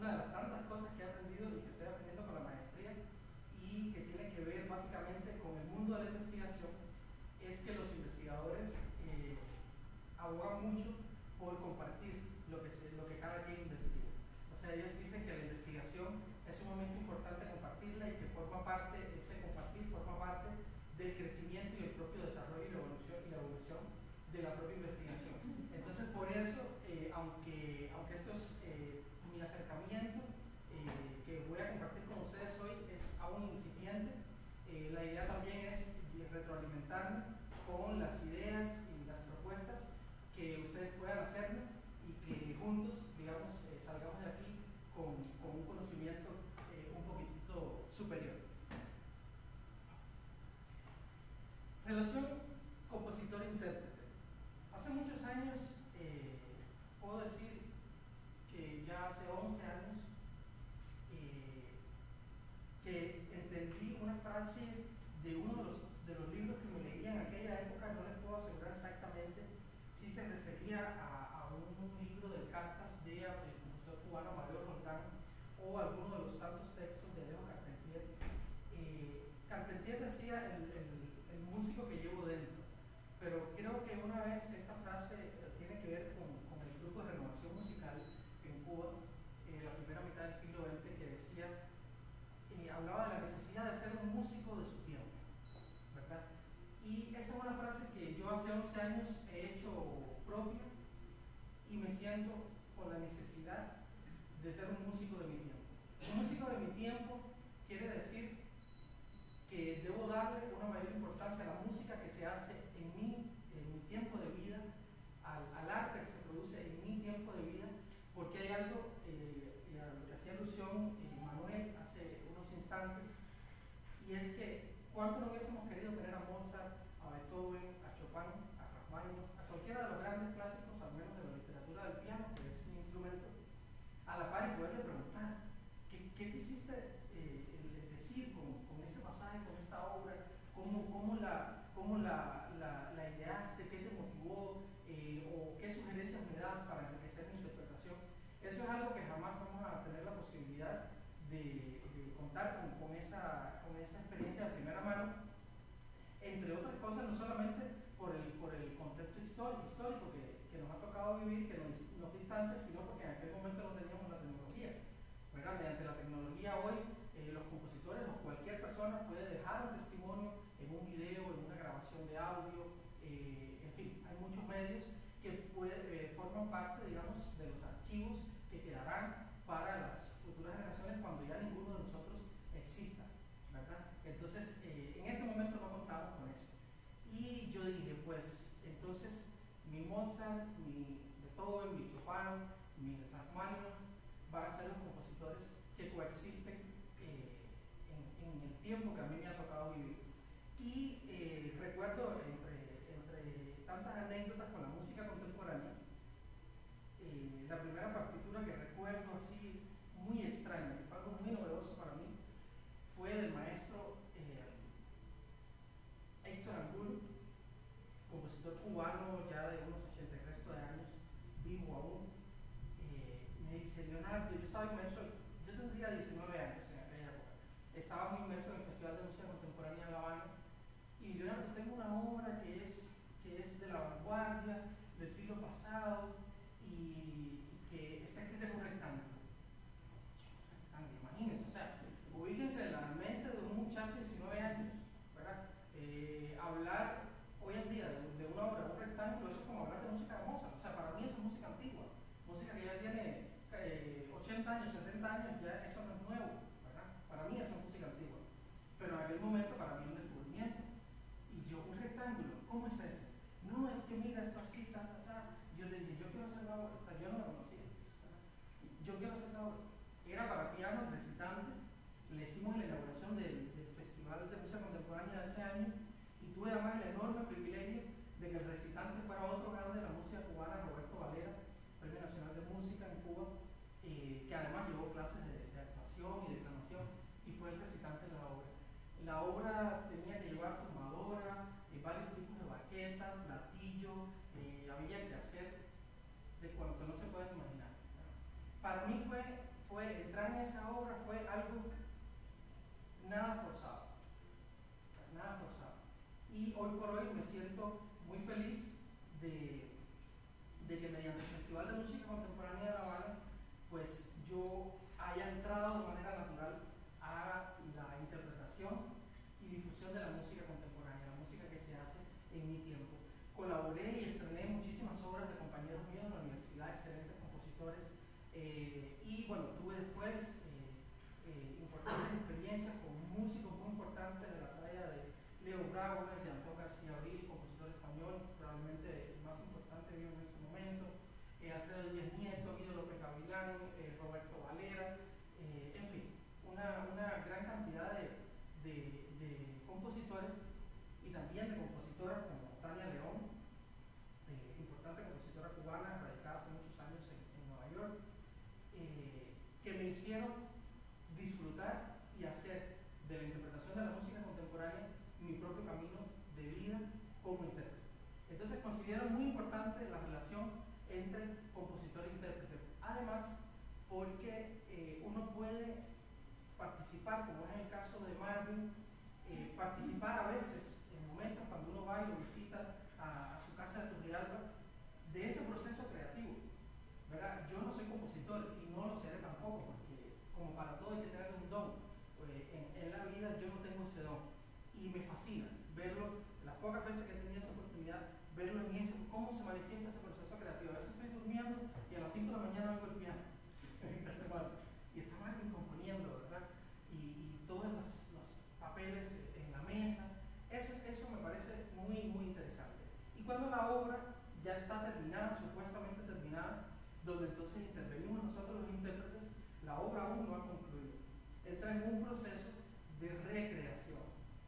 una de las tantas cosas que he aprendido y que estoy aprendiendo con la maestría y que tiene que ver básicamente con el mundo de la investigación es que los investigadores abogan mucho por compartir lo que cada quien investiga. O sea, ellos dicen que la investigación es sumamente importante compartirla y que ese compartir forma parte del crecimiento y el propio desarrollo y la evolución de la propia investigación. Entonces, por eso, aunque esto es mi acercamiento que voy a compartir con ustedes hoy es aún incipiente, la idea también es retroalimentarme con las ideas y las propuestas que ustedes puedan hacerme y que juntos, digamos, salgamos de aquí con un conocimiento un poquitito superior. Relación compositor-intérprete. Hace muchos años, puedo decir que ya hace 11 años, que entendí una frase de uno de los libros que me leía en aquella época. No les puedo asegurar exactamente si se refería a un libro de cartas del compositor cubano Mario Roldán o alguno de los tantos textos de Alejo Carpentier. Carpentier decía el músico que llevo dentro, pero creo que una vez esta frase tiene que ver con el grupo de renovación musical en Cuba, la primera mitad del siglo XX, que decía, hablaba de la necesidad de ser un músico de su tiempo, ¿verdad? Y esa es una frase que yo hace 11 años he hecho propia y me siento con la necesidad de ser un músico de mi tiempo. Un músico de mi tiempo quiere decir que debo darle una mayor importancia a la música que se hace en mi tiempo de vida, al arte que se produce en mi tiempo de vida, porque hay algo a lo que hacía alusión Manuel hace unos instantes, y es que cuánto no hubiésemos querido tener a Mozart, a Beethoven, a Chopin, a Rachmaninoff, a cualquiera de los grandes clásicos, al menos de la literatura del piano, que es mi instrumento, a la par y poderle preguntar ¿qué quisiste decir con este pasaje, con esta obra? ¿Cómo la ideaste? ¿Qué te motivó? ¿O qué sugerencias me das para enriquecer mi interpretación? Eso es algo que jamás vamos a tener la posibilidad de contar con esa experiencia de primera mano, entre otras cosas, no solamente por el contexto histórico que nos ha tocado vivir, que nos distancia, sino porque en aquel momento no teníamos la tecnología. ¿Verdad? Mediante la tecnología hoy, los compositores o cualquier persona puede dejar un testimonio en un video, en una grabación de audio, en fin, hay muchos medios que forman parte, digamos, de los archivos que quedarán para las futuras generaciones cuando ya ninguno de nosotros exista, ¿verdad? Entonces, en este momento no contamos con eso. Y yo dije, pues, entonces, mi Mozart, mi Beethoven, mi Chopin, mi Rachmaninoff van a ser los compositores que coexisten en el tiempo que a mí me ha tocado vivir. Y recuerdo, entre tantas anécdotas con la música contemporánea, la primera partitura que recuerdo así muy extraña, que fue algo muy novedoso para mí, fue del maestro Héctor Angulo, compositor cubano ya de unos 80 y resto de años, vivo aún. Me dice, Leonardo, yo estaba inmerso, yo tendría 19 años en aquella época, estaba muy inmerso en el Festival de Música Contemporánea de La Habana, y Leonardo, tengo una obra que es de la vanguardia, del siglo pasado, y que está escrita en un rectángulo. Imagínense, o sea, ubíquense en la mente de un muchacho de 19 años, ¿verdad? Hablar hoy en día de una obra, de un rectángulo, eso es como hablar de música de Mozart. O sea, para mí eso es música antigua, música que ya tiene 80 años, 70 años, ya eso no es nuevo, ¿verdad? Para mí eso es música antigua. Pero en aquel momento para mí un descubrimiento. Y yo, un rectángulo, ¿cómo es eso? No, es que mira, esto así, ta. Yo le dije, yo quiero hacer la obra, o sea, yo no la conocía, ¿verdad? Yo quiero hacer la obra. Era para piano, recitante. Le hicimos la inauguración del Festival de Música Contemporánea de ese año y tuve además el enorme privilegio de que el recitante fuera otro grande de la música cubana, Roberto Valera, Premio Nacional de Música en Cuba, que además llevó clases de actuación y declamación y fue el recitante de la obra. La obra tenía que llevar tumbadora, varios tipos de baqueta, platillo, había que hacer de cuanto no se puede imaginar. Para mí fue entrar en esa obra fue algo nada forzado, nada forzado. Y hoy por hoy me siento muy feliz de que mediante el Festival de Música Contemporánea de La Habana, pues yo haya entrado de manera natural a la interpretación y difusión de la música contemporánea, la música que se hace en mi tiempo. Colaboré y estrené muchísimas obras de compañeros míos en la universidad, excelentes compositores, y bueno, tuve después importantes experiencias con músicos muy importantes de la talla de Leo Brauer, de Antón García Abril, compositor español, probablemente el más importante vivo en este momento, Alfredo Díaz Nieto, Guido López Gavilán, Roberto Valera, en fin, una gran cantidad de compositores y también de compositoras como Tania León, importante compositora cubana radicada hace muchos años en Nueva York, que me hicieron disfrutar y hacer de la interpretación de la música contemporánea mi propio camino de vida como intérprete. Entonces considero muy importante la relación entre compositor e intérprete. Además, porque uno puede participar, como es el caso de Marvin, participar a veces en momentos cuando uno va y lo visita a su casa de Turrialba, de ese proceso creativo, ¿verdad? Yo no soy compositor y no lo seré tampoco, porque como para todo hay que tener un don. En la vida yo no tengo ese don y me fascina verlo, las pocas veces que he tenido esa oportunidad, verlo en ese, cómo se manifiesta ese proceso creativo. A veces estoy durmiendo y a las 5 de la mañana vengo el piano en casa y está Marvin componiendo, ¿verdad? Y todos los papeles en la mesa, eso me parece muy, muy interesante. Y cuando la obra ya está terminada, supuestamente terminada, donde entonces intervenimos nosotros los intérpretes, la obra aún no ha concluido. Entra en un proceso de recreación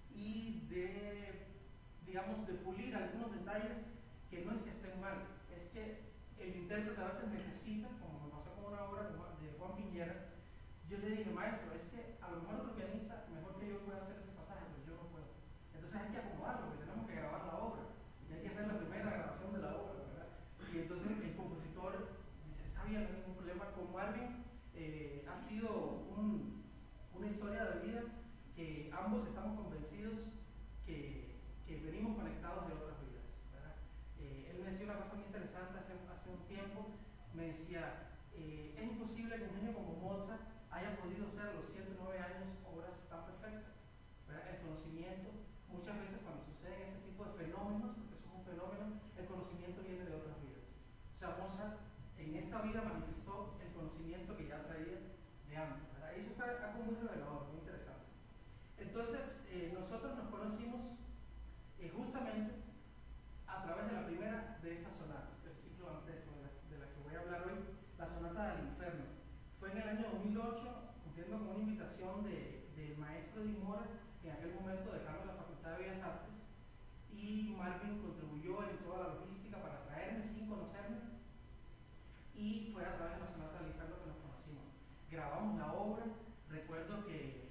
y de, digamos, de pulir algunos detalles que no es que estén mal, es que el intérprete a veces necesita, como me pasó con una obra de Juan Piñera. Yo le dije, maestro, es que a lo mejor otro pianista mejor que yo puede hacer ese pasaje, pero yo no puedo. Entonces hay que acomodarlo, porque tenemos que grabar la obra y hay que hacer la primera grabación de la obra, ¿verdad? Y entonces el compositor dice, está bien, no hay ningún problema. Con Marvin ha sido una historia de vida que ambos estamos convencidos que venimos conectados de otras vidas, ¿verdad? Él me decía una cosa muy interesante hace un tiempo, me decía, es imposible que un genio como Mozart haya podido hacer a los 7 o 9 años obras tan perfectas, ¿verdad? El conocimiento, muchas veces cuando suceden ese tipo de fenómenos, porque eso es un fenómeno, el conocimiento viene de otras vidas. O sea, Mozart en esta vida manifestó el conocimiento que ya traía de antes, ¿verdad? Y eso fue algo muy revelador, muy interesante. Entonces, nosotros nos conocimos justamente a través de la primera de estas sonatas, del ciclo antesco de la que voy a hablar hoy, la sonata del infierno. Fue en el año 2008, cumpliendo con una invitación del maestro Edith Mora, en aquel momento decano de la Facultad de Bellas Artes, y Marvin contribuyó en toda la logística para traerme sin conocerme, y fue a través de la sonata del infierno que nos conocimos. Grabamos la obra, recuerdo que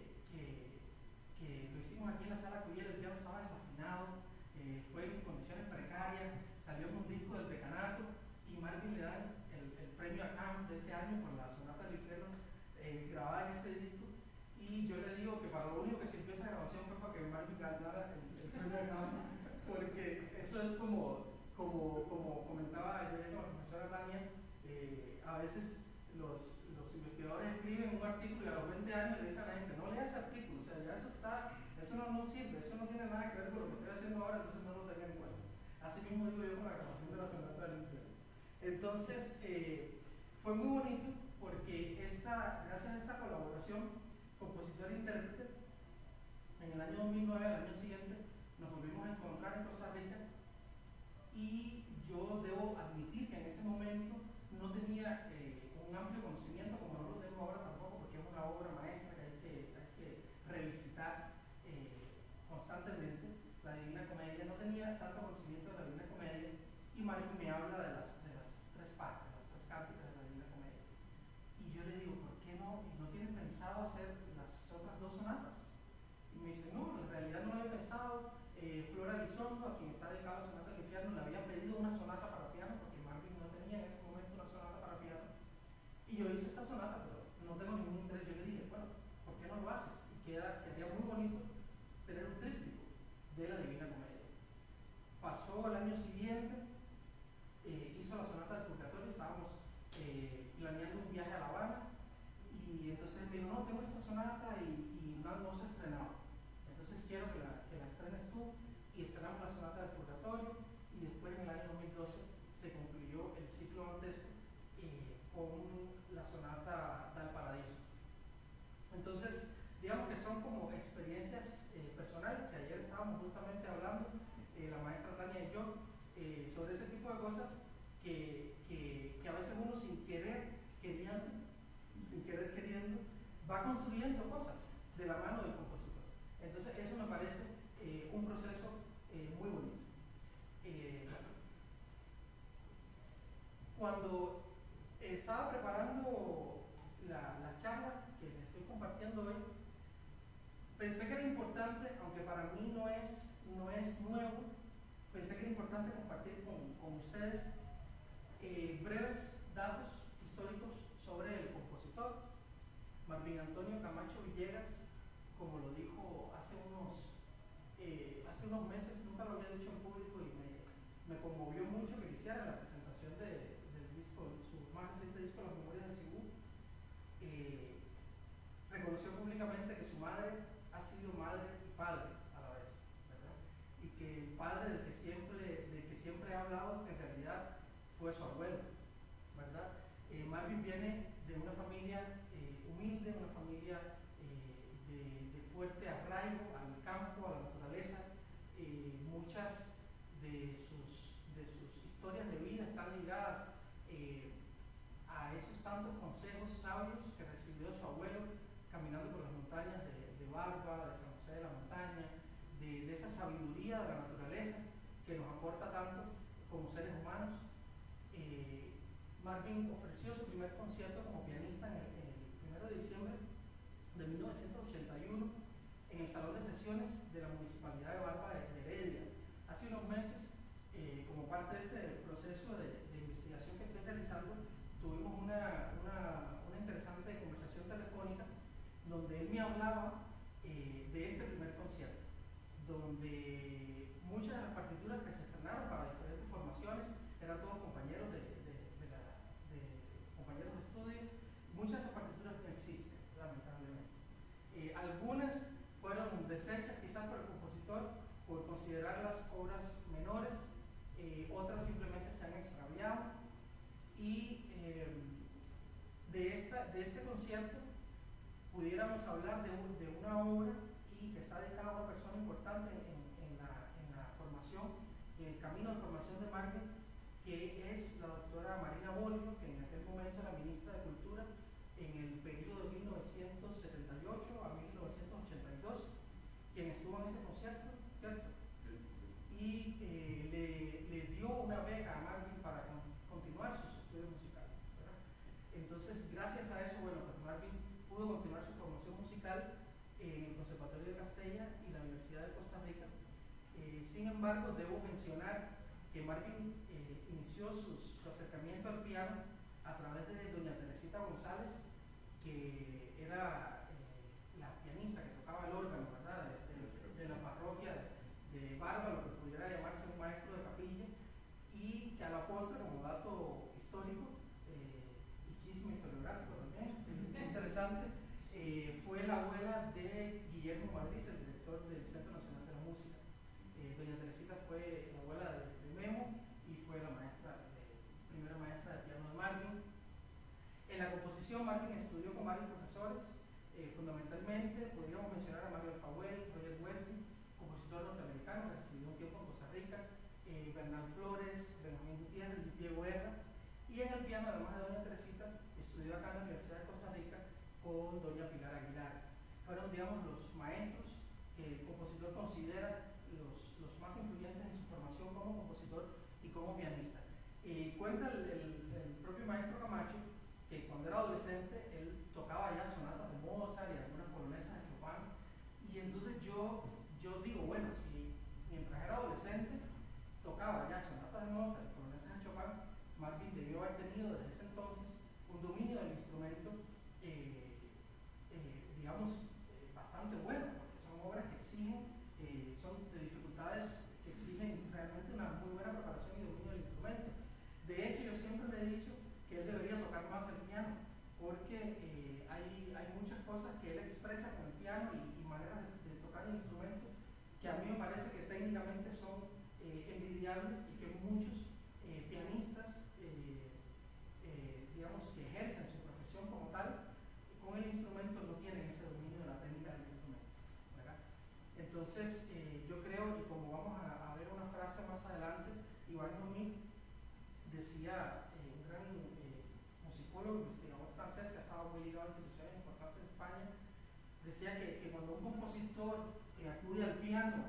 lo hicimos aquí en la sala Cuyel, el piano estaba desafinado, fue en condiciones precarias, salió en un disco del decanato y Marvin le dan el premio a Camp de ese año por la sonata del infierno grabada en ese disco, y yo le digo que para lo único que sirvió esa grabación fue para que Marvin ganara el premio a Camp, porque eso es como comentaba ayer la profesora Tania, a veces los investigadores escriben un artículo y a los 20 años le dicen a la gente, no lea ese artículo, o sea, ya eso no sirve, eso no tiene nada que ver con lo que estoy haciendo ahora, entonces no lo tengan en cuenta. Así mismo digo yo con la grabación de la sonata del infierno. Entonces, fue muy bonito porque gracias a esta colaboración compositor-intérprete, en el año 2009, al año siguiente, nos volvimos a encontrar en Costa Rica, y yo debo admitir que en ese momento no tenía un amplio conocimiento, como no lo tengo ahora tampoco, porque es una obra maestra que hay que revisitar constantemente. La Divina Comedia, no tenía tanto conocimiento de la Divina Comedia, y Marvin me habla de las 3 partes, las 3 cánticas de la Divina Comedia. Y yo le digo, ¿por qué no tienen pensado hacer las otras 2 sonatas? Y me dice, no, en realidad no lo había pensado. Flora Elizondo, a quien está dedicada la sonata del infierno, le había pedido una sonata para piano, porque Marvin no tenía en ese momento una sonata para piano. Y yo hice esta sonata, pero no tengo que la estrenes tú, y estrenamos la sonata del Purgatorio, y después en el año 2012 se concluyó el ciclo dantesco con la sonata del Paradiso. Entonces, digamos que son como experiencias personales, que ayer estábamos justamente hablando, la maestra Tania y yo, sobre ese tipo de cosas que a veces uno sin querer queriendo, va construyendo cosas de la mano del compositor. Entonces, eso me parece un proceso muy bonito. Cuando estaba preparando la charla que les estoy compartiendo hoy, pensé que era importante, aunque para mí no es nuevo, pensé que era importante compartir con ustedes breves datos históricos sobre el compositor. Marvin Antonio Camacho Villegas, como lo dijo hace unos meses, nunca lo había dicho en público y me conmovió mucho que hiciera la presentación del disco, su más reciente disco, Las Memorias de Cibú. Reconoció públicamente que su madre ha sido madre y padre a la vez, ¿verdad? Y que el padre del que siempre ha hablado en realidad fue su abuelo, ¿verdad? Marvin viene de una familia humilde, una familia de fuerte arraigo al campo, a la naturaleza. Muchas de sus historias de vida están ligadas a esos tantos consejos sabios que recibió su abuelo caminando por las montañas de Barba, de San José de la Montaña, de esa sabiduría de la naturaleza que nos aporta tanto como seres humanos. Marvin ofreció su primer concierto como pianista el 1 de diciembre de 1981 en el Salón de Sesiones de la Municipalidad de Barba de Heredia. Hace unos meses, como parte de este proceso de investigación que estoy realizando, tuvimos una interesante conversación telefónica donde él me hablaba de este primer concierto, donde muchas de las partituras que se estrenaron para diferentes formaciones eran todos compañeros compañeros de estudio. Muchas de esas partituras no existen, lamentablemente. Algunas fueron deshechas quizás por el compositor por considerarlas obras menores, otras simplemente se han extraviado, y de este concierto pudiéramos hablar de una obra y que está dedicada a una persona importante en la formación, en el camino de formación de Marvin, que es la doctora Marina Bolio, que en aquel momento era ministra de Cultura en el periodo de 1978 a 1982, quien estuvo en ese concierto, ¿cierto? Y le dio una beca a Marvin para continuar sus estudios musicales, ¿verdad? Entonces, gracias a eso, bueno, pues Marvin pudo continuar su formación musical en el Conservatorio de Castella y la Universidad de Costa Rica. Sin embargo, debo mencionar que Marvin inició su acercamiento al piano a través de doña Teresita González, que era la pianista que tocaba el órgano, ¿verdad? De la parroquia de Barba, lo que pudiera llamarse un maestro de capilla, y que a la postre, como dato histórico y chisme historiográfico también, interesante, fue la abuela de Guillermo Madriz, el director del Centro Nacional de la Música. Doña Teresita fue la abuela de Memo y fue la primera maestra de piano de Marvin. En la composición, Marvin estudió con varios profesores, fundamentalmente podríamos mencionar a Mario Alfahuel, Roger Wesley, compositor norteamericano que residió un tiempo en Costa Rica, Bernal Flores, Benjamín Gutiérrez y Diego Guerra. Y en el piano, además de doña Teresita, estudió acá en la Universidad de Costa Rica con doña Pilar Aguilar. Fueron, digamos, los maestros que el compositor considera los más influyentes en su formación como compositor y como pianista. Cuenta el propio maestro Camacho que cuando era adolescente él tocaba ya sonatas de Mozart y algunas polonesas de Chopin, y entonces yo digo, bueno, si mientras era adolescente tocaba ya sonatas de Mozart y polonesas de Chopin, Marvin debió haber tenido desde ese entonces un dominio del instrumento digamos bastante bueno, porque son obras que exigen, son de dificultades que exigen realmente una muy buena preparación y dominio del instrumento. De hecho, yo siempre le he dicho que él debería tocar más el piano, porque hay muchas cosas que él expresa con el piano y maneras de tocar el instrumento que a mí más adelante, Ivan Gomis decía, un gran musicólogo, investigador francés que ha estado muy ligado a instituciones importantes en España, decía que cuando un compositor acude al piano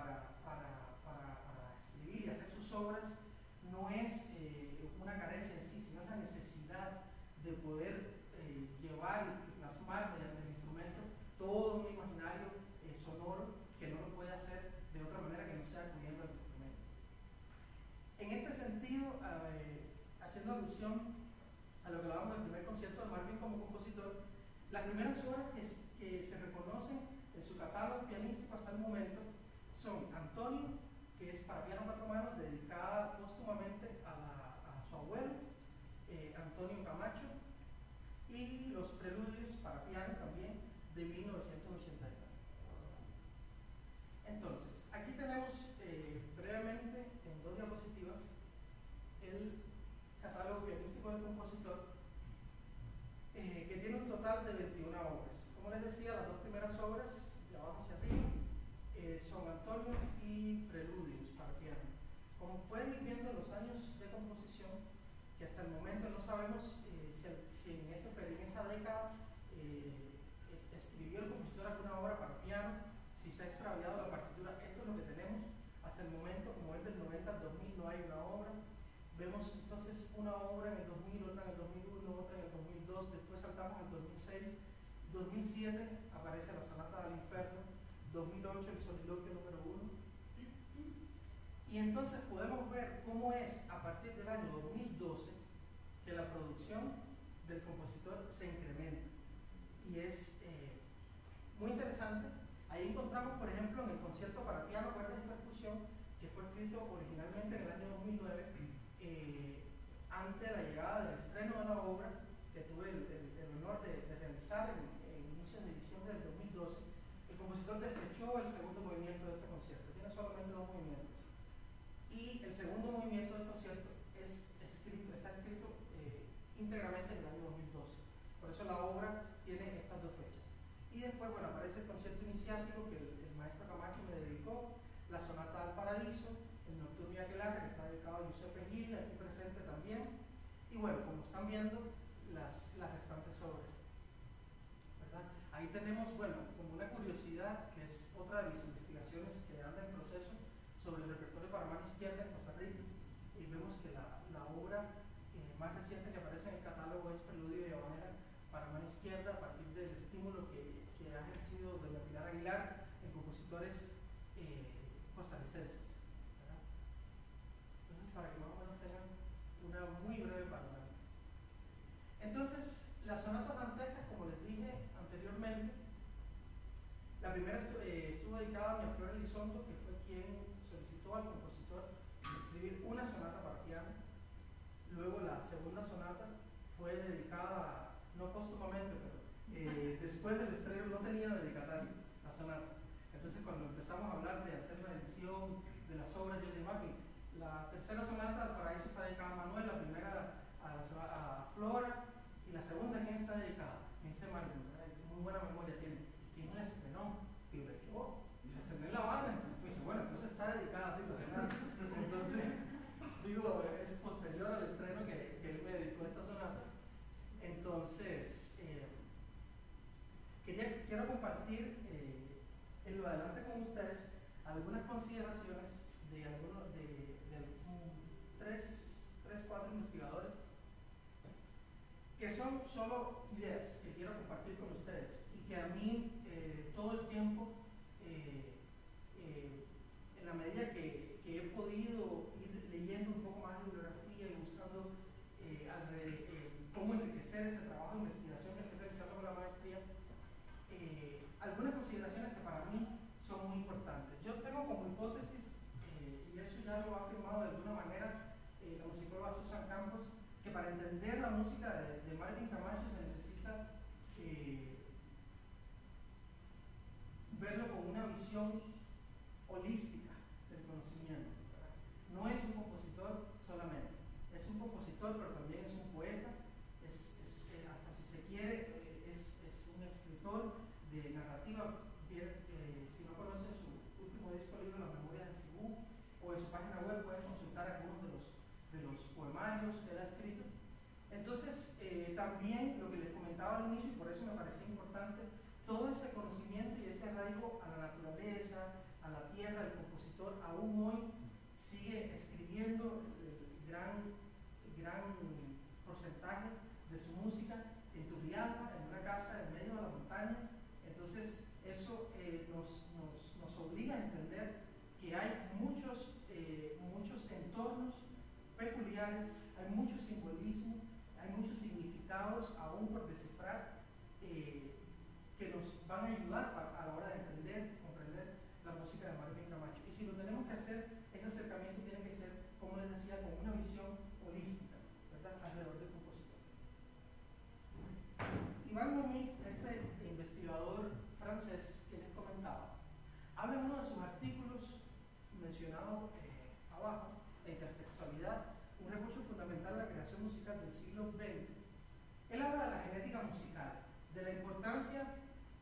para escribir y hacer sus obras, no es una carencia en sí, sino la necesidad de poder llevar y plasmar mediante el instrumento todo un imaginario sonoro que no lo puede hacer de otra manera que no sea acudiendo al instrumento. En este sentido, haciendo alusión a lo que hablábamos del primer concierto de Marvin como compositor, las primeras obras que se reconocen en su catálogo pianístico hasta el momento son Antonio, que es para piano cuatro manos, dedicada póstumamente a su abuelo, Antonio Camacho, y los preludios para piano también de 1989. Entonces, aquí tenemos brevemente en dos diapositivas el catálogo pianístico del compositor, que tiene un total de 21 obras. Como les decía, las dos primeras obras, de abajo hacia arriba, son Antonio y Preludios para piano. Como pueden ir viendo en los años de composición, que hasta el momento no sabemos si en esa década escribió el compositor alguna obra para piano, si se ha extraviado la partitura. Esto es lo que tenemos hasta el momento. Como es del 90 al 2000 no hay una obra. Vemos entonces una obra en el 2000, otra en el 2001, otra en el 2002, después saltamos al 2006, 2007 aparece la Sonata del Inferno, 2008 el Soliloquio número 1, y entonces podemos ver cómo es a partir del año 2012 que la producción del compositor se incrementa, y es muy interesante. Ahí encontramos, por ejemplo, en el concierto para piano, cuerdas y percusión, que fue escrito originalmente en el año 2009, ante la llegada del estreno de la obra, que tuve el honor de realizar en inicios de diciembre del 2012, el compositor desechó el segundo movimiento de este concierto. Tiene solamente dos movimientos. Y el segundo movimiento del concierto está escrito íntegramente en el año 2012. Por eso la obra tiene estas dos fechas. Y después, bueno, aparece el concierto iniciático que el maestro Camacho me dedicó, la Sonata al Paradiso, el Nocturno y Aquelarre, que está dedicado a Giuseppe Gil, aquí presente también. Y bueno, como están viendo, las restantes obras, ¿verdad? Ahí tenemos, bueno, como una curiosidad, que es otra de mis investigaciones que anda en proceso, sobre el repertorio para mano izquierda en Costa Rica, y vemos que la obra más reciente que aparece en el catálogo es Preludio y Habanera para mano izquierda, a partir del estímulo que ha ejercido doña Pilar Aguilar en compositores costarricenses, ¿verdad? Entonces, para que más o menos tengan una muy breve panorámica. Entonces, las sonatas dantescas, como les dije anteriormente, la primera estuvo dedicada a Miaflor Elizondo, que fue quien solicitó al compositor escribir una sonata para piano. Luego la segunda sonata fue dedicada, no póstumamente, pero después del estreno no tenía dedicatario la sonata. Entonces, cuando empezamos a hablar de hacer la edición de las obras, yo le dije, Marvin, la tercera sonata al Paraíso está dedicada a Manuel, la primera a Flora, y la segunda, ¿a quién está dedicada? Me dice Marvin, muy buena memoria tiene. ¿Quién la estrenó? Digo, yo, se estrenó en La Habana. Me dice, bueno, entonces está dedicada a ti la sonata. Entonces, digo, es posterior al estreno que él me dedicó esta sonata. Entonces, quiero compartir en lo adelante con ustedes algunas consideraciones de algunos de tres, cuatro investigadores, que son solo ideas que quiero compartir con ustedes y que a mí todo el tiempo, en la medida que he podido ir leyendo un poco más de bibliografía y buscando cómo enriquecer ese trabajo de investigación que estoy realizando con la maestría, algunas consideraciones que para mí son muy importantes. Yo tengo como hipótesis, y eso ya lo ha afirmado de alguna manera la musicóloga Susan Campos, que para entender la música de Marvin Camacho se necesita verlo con una visión holística del conocimiento, ¿verdad? No es un compositor solamente, es un compositor, pero también es un poeta, hasta si se quiere, es un escritor de narrativa. Si no conocen su último disco libro, Las Memorias de Cibú, o en su página web También lo que les comentaba al inicio, y por eso me parecía importante, todo ese conocimiento y ese arraigo a la naturaleza, a la tierra, el compositor aún hoy sigue escribiendo gran porcentaje de su música en Turrialba, en una casa en medio de la montaña. Entonces eso nos obliga a entender que hay muchos entornos peculiares, hay mucho simbolismo, hay muchos significados aún por descifrar, que nos van a ayudar a la hora de entender, comprender la música de Marvin Camacho. Y si lo tenemos que hacer, ese acercamiento tiene que ser, como les decía, con una visión holística, ¿verdad?, alrededor del compositor. Ivan Lommic, este investigador francés que les comentaba, habla en uno de sus artículos mencionado abajo, la intertextualidad, un recurso fundamental de la creación musical del siglo XX. Él habla de la genética musical, de la importancia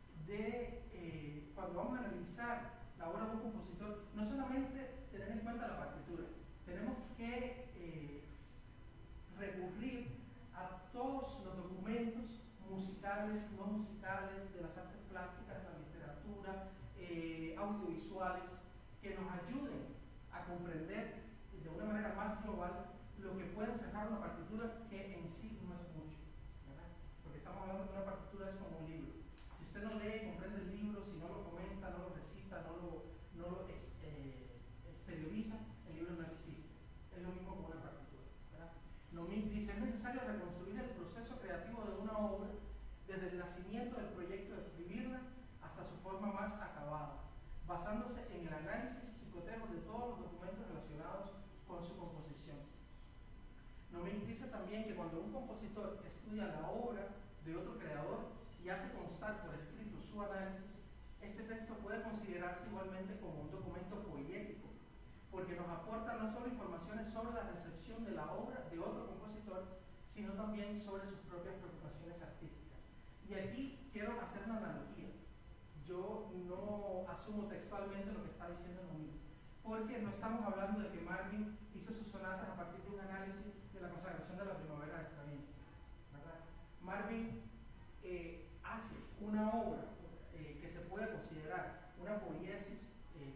de, cuando vamos a analizar la obra de un compositor, no solamente tener en cuenta la partitura, tenemos que recurrir a todos los documentos musicales, no musicales, de las artes plásticas, de la literatura, audiovisuales, que nos ayuden a comprender de una manera más global lo que puede encerrar una partitura, que en sí no es mucho, ¿verdad? Porque estamos hablando de una partitura, es como un libro. Si usted no lee, comprende el libro, si no lo comenta, no lo recita, no lo exterioriza, el libro no existe. Es lo mismo con una partitura, ¿verdad? Lommic dice: es necesario reconstruir el proceso creativo de una obra desde el nacimiento del proyecto de escribirla hasta su forma más acabada, basándose en el análisis y cotejo de todos los documentos relacionados con su composición. Lommic dice también que cuando un compositor estudia la obra de otro creador y hace constar por escrito su análisis, este texto puede considerarse igualmente como un documento poético, porque nos aporta no solo informaciones sobre la recepción de la obra de otro compositor, sino también sobre sus propias preocupaciones artísticas. Y aquí quiero hacer una analogía. Yo no asumo textualmente lo que está diciendo Lommic, porque no estamos hablando de que Marvin hizo sus sonatas a partir de un análisis de la consagración de la primavera de Stravinsky, ¿verdad? Marvin hace una obra que se puede considerar una poiesis,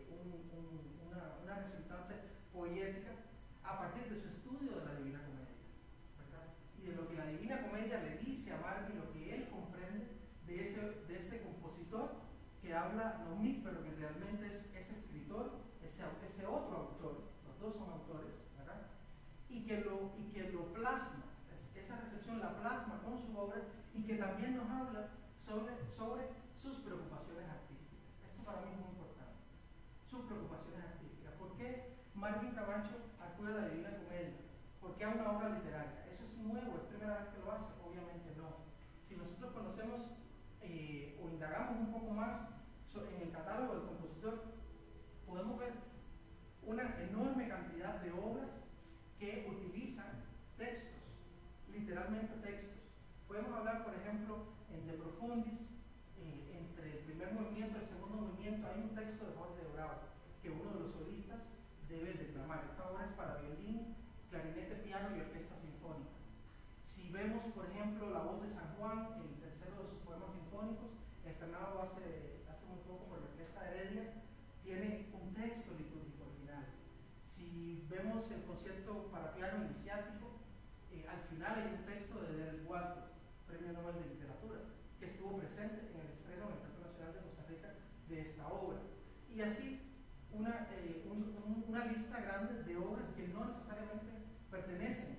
una resultante poética, a partir de su estudio de la Divina Comedia, ¿verdad? Y de lo que la Divina Comedia le dice a Marvin, lo que él comprende de ese compositor que habla Lommic, pero que realmente es ese escritor, ese otro autor, los dos son autores, ¿verdad? Y que lo plasma, esa recepción la plasma con su obra, y que también nos habla sobre sus preocupaciones artísticas. Esto para mí es muy importante, sus preocupaciones artísticas. ¿Por qué Marvin Camacho acude a la Divina Comedia? ¿Por qué a una obra literaria? ¿Eso es nuevo? ¿Es primera vez que lo hace? Obviamente no. Si nosotros conocemos o indagamos un poco más en el catálogo del compositor, podemos ver una enorme cantidad de obras que utilizan textos, literalmente textos. Podemos hablar, por ejemplo, en De Profundis, entre el primer movimiento y el segundo movimiento, hay un texto de Jorge de Bravo que uno de los solistas debe declamar. Esta obra es para violín, clarinete, piano y orquesta sinfónica. Si vemos, por ejemplo, La Voz de San Juan, el tercero de sus poemas sinfónicos, estrenado hace muy poco por la Orquesta Heredia, tiene un texto litúrgico al final. Si vemos el concierto para piano iniciático, al final hay un texto de Derek Walcott, Premio Nobel de Literatura, que estuvo presente en el estreno en el Teatro Nacional de Costa Rica de esta obra. Y así una lista grande de obras que no necesariamente pertenecen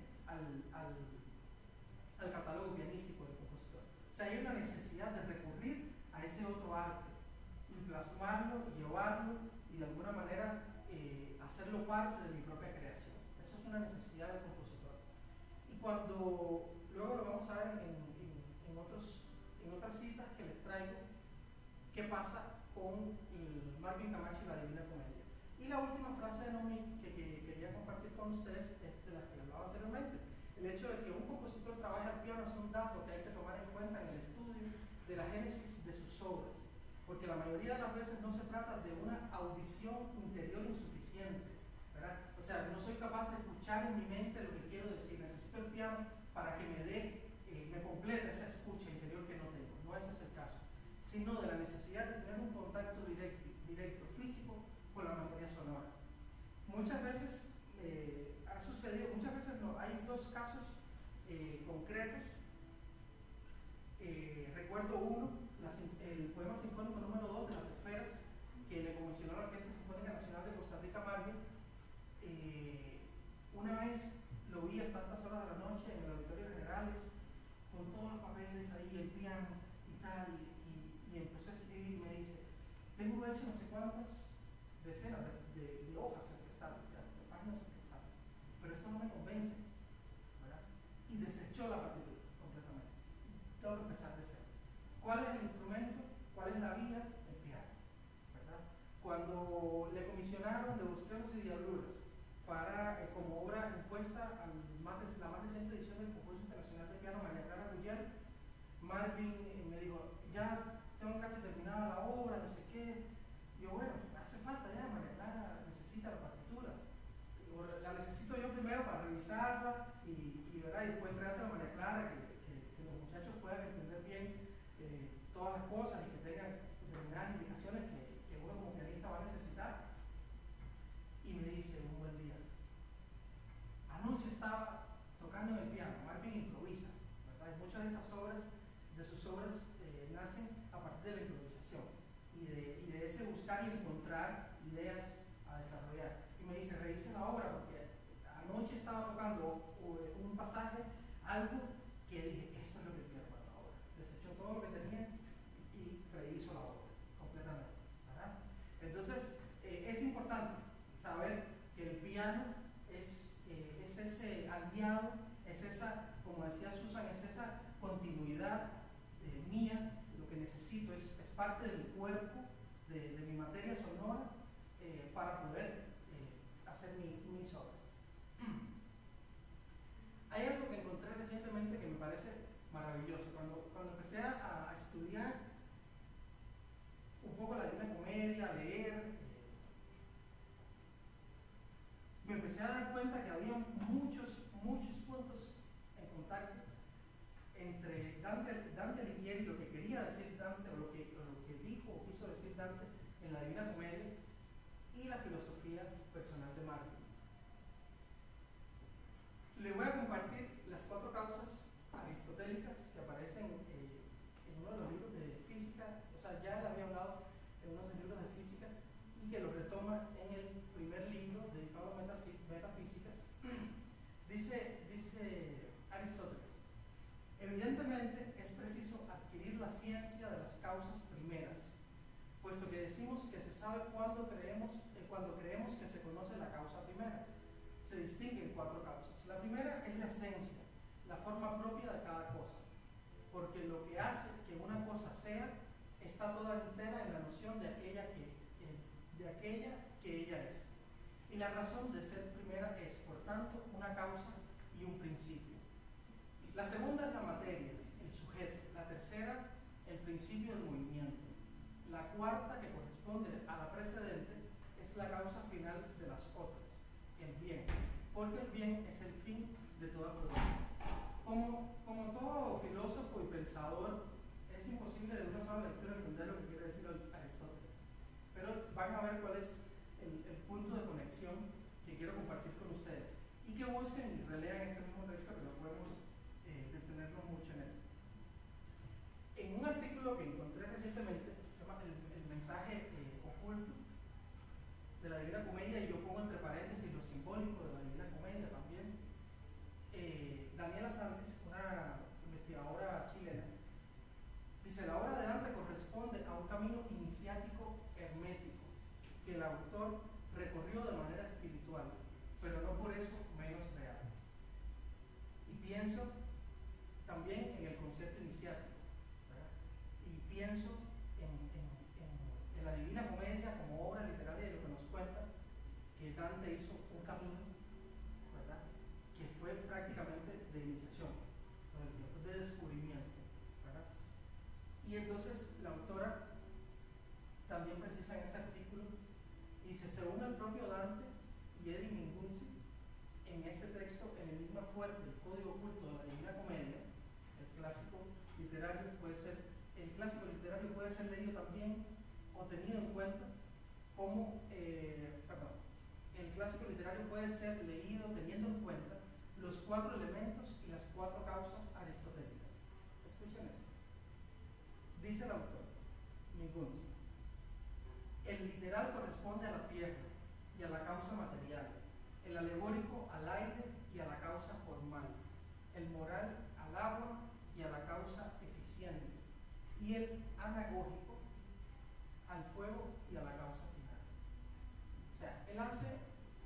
al catálogo pianístico del compositor. O sea, hay una necesidad de recurrir a ese otro arte y plasmarlo, llevarlo y de alguna manera hacerlo parte de mi propia creación. Eso es una necesidad del compositor. Y cuando luego lo vamos a ver en otras citas que les traigo, qué pasa con Marvin Camacho y la Divina Comedia. Y la última frase de Lommic que quería compartir con ustedes es de la que hablaba anteriormente. El hecho de que un compositor trabaje al piano es un dato que hay que tomar en cuenta en el estudio de la génesis de sus obras, porque la mayoría de las veces no se trata de una audición interior insuficiente, ¿verdad? O sea, no soy capaz de escuchar en mi mente lo que quiero decir, necesito el piano para que me dé me completa esa escucha interior que no tengo. No ese es el caso, sino de la necesidad de tener un contacto directo físico con la materia sonora. Muchas veces ha sucedido, muchas veces no, hay dos casos concretos. Recuerdo uno, el poema sinfónico número 2 de las esferas, que le comisionó la Orquesta Sinfónica Nacional de Costa Rica, Marvin. Una vez lo vi hasta altas horas de la noche en el Auditorio Generales, con todos los papeles ahí, el piano y tal, y empezó a escribir y me dice, tengo hecho no sé cuántas decenas de hojas orquestales, de páginas orquestales, pero esto no me convence, ¿verdad? Y desechó la partitura completamente. Tengo que empezar de cero. ¿Cuál es el instrumento? ¿Cuál es la vía? El piano, ¿verdad? Cuando le comisionaron de Bosqueros y Diabluras para, como obra impuesta a la más reciente edición del Concurso Internacional de Piano María Clara Guyar, Marvin me dijo, ya tengo casi terminada la obra, no sé qué. Yo, bueno, hace falta ya, María Clara necesita la partitura. La necesito yo primero para revisarla ¿verdad? Y después entregársela a María Clara, que los muchachos puedan entender bien todas las cosas y que tengan determinadas indicaciones que uno como pianista va a necesitar. Y me dice un buen día, anoche estaba tocando en el piano, Marvin improvisa, ¿verdad? Y muchas de estas obras, de sus obras, nacen a partir de la improvisación y de ese buscar y encontrar ideas a desarrollar. Y me dice, revise la obra porque anoche estaba tocando un pasaje, algo que dije, esto es lo que quiero para la obra. Desechó todo lo que tenía y rehizo la obra completamente, ¿verdad? Entonces, es importante saber que el piano es ese aliado, es esa, como decía Susan, es esa continuidad mía. Lo que necesito es parte de mi cuerpo, de mi materia sonora, para poder hacer mis obras. Hay algo que encontré recientemente que me parece maravilloso. Cuando empecé a estudiar un poco la Divina Comedia, a leer, me empecé a dar cuenta que había muchos puntos en contacto entre Dante Alighieri, lo que quería decir Dante, o lo que dijo o quiso decir Dante en la Divina Comedia, y la filosofía personal de Marvin. Le voy a compartir las 4 causas aristotélicas que aparecen en uno de los libros de física, o sea, ya le había hablado en uno de los libros de física, y que lo retoma en el primer libro dedicado a metafísica. Dice Aristóteles, evidentemente es preciso adquirir la ciencia de las causas primeras, puesto que decimos que se sabe cuando creemos que se conoce la causa primera. Se distinguen 4 causas. La primera es la esencia, la forma propia de cada cosa, porque lo que hace que una cosa sea está toda entera en la noción de aquella que ella es. Y la razón de ser primera es, por tanto, una causa y un principio. La segunda es la materia, el sujeto. La tercera, el principio del movimiento. La cuarta, que corresponde a la precedente, es la causa final de las otras, el bien, porque el bien es el fin de toda producción. Como todo filósofo y pensador, es imposible de una sola lectura entender lo que quiere decir Aristóteles, pero van a ver cuál es el punto de conexión que quiero compartir con ustedes, y que busquen y relean este mismo texto, que no podemos detenernos mucho en él. En un artículo que encontré recientemente, se llama El mensaje oculto de la Divina Comedia, y yo pongo entre paréntesis lo simbólico de la Divina Comedia también, Daniela Santos, una investigadora chilena, dice: la obra de Dante corresponde a un camino iniciático hermético que el autor recorrió de manera espiritual, pero no por eso menos real. Y pienso también en el concepto iniciático, ¿verdad? Y pienso en la Divina Comedia como obra literaria, y lo que nos cuenta que Dante hizo un camino, ¿verdad?, que fue prácticamente de iniciación, todo el tiempo, de descubrimiento, ¿verdad? Y entonces la autora también precisa en este artículo, dice: según el propio Dante y Eddie Mingunzi, en este texto, el enigma fuerte, el código oculto de la Divina Comedia, el que el clásico literario puede ser leído también o tenido en cuenta como, el clásico literario puede ser leído teniendo en cuenta los 4 elementos y las 4 causas aristotélicas. Escuchen esto. Dice el autor, Mingunzi: el literal corresponde a la tierra y a la causa material, el alegórico al aire y a la causa formal, el moral al agua y a la causa eficiente, y el anagógico al fuego y a la causa final. O sea, él hace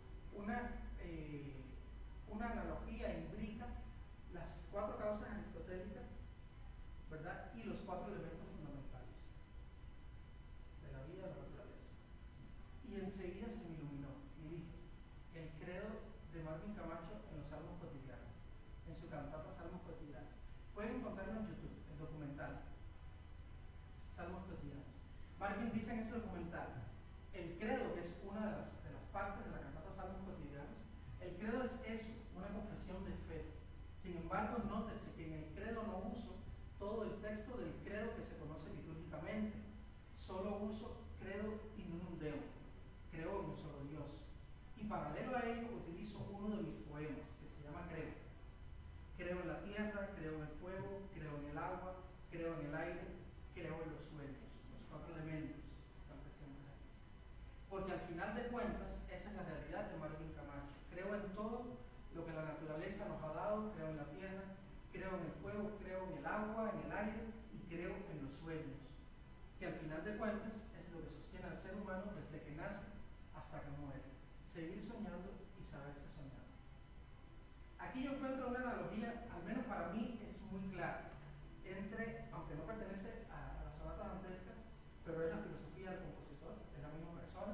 una analogía, imbrica las 4 causas aristotélicas, ¿verdad? Y los 4 elementos fundamentales de la vida de la naturaleza. Y enseguida se me iluminó y dije: el credo de Marvin Camacho en los Salmos Cotidianos, en su cantata Salmos Cotidianos. Pueden encontrarlo en YouTube, el documental Salmos Cotidianos. Marvin dice en ese documental: el credo, que es una de las partes de la cantata Salmos Cotidianos, el credo es eso, una confesión de fe. Sin embargo, nótese que en el credo no uso todo el texto del credo que se conoce litúrgicamente, solo uso credo in unum Deum, creo en un solo Dios. Y paralelo a ello utilizo uno de mis poemas, que se llama Creo. Creo en la tierra, creo en el fuego, creo en el agua, creo en el aire, creo en los suelos. Los 4 elementos están presentes ahí. Porque al final de cuentas, esa es la realidad de Marvin Camacho. Creo en todo lo que la naturaleza nos ha dado, creo en la tierra, creo en el fuego, creo en el agua, en el aire y creo en los sueños. Que al final de cuentas es lo que sostiene al ser humano desde que nace hasta que muere. Seguir soñando y saberse soñar. Aquí yo encuentro una analogía, al menos para mí es muy clara, entre, aunque no pertenece a las sonatas dantescas, pero es la filosofía del compositor, es la misma persona,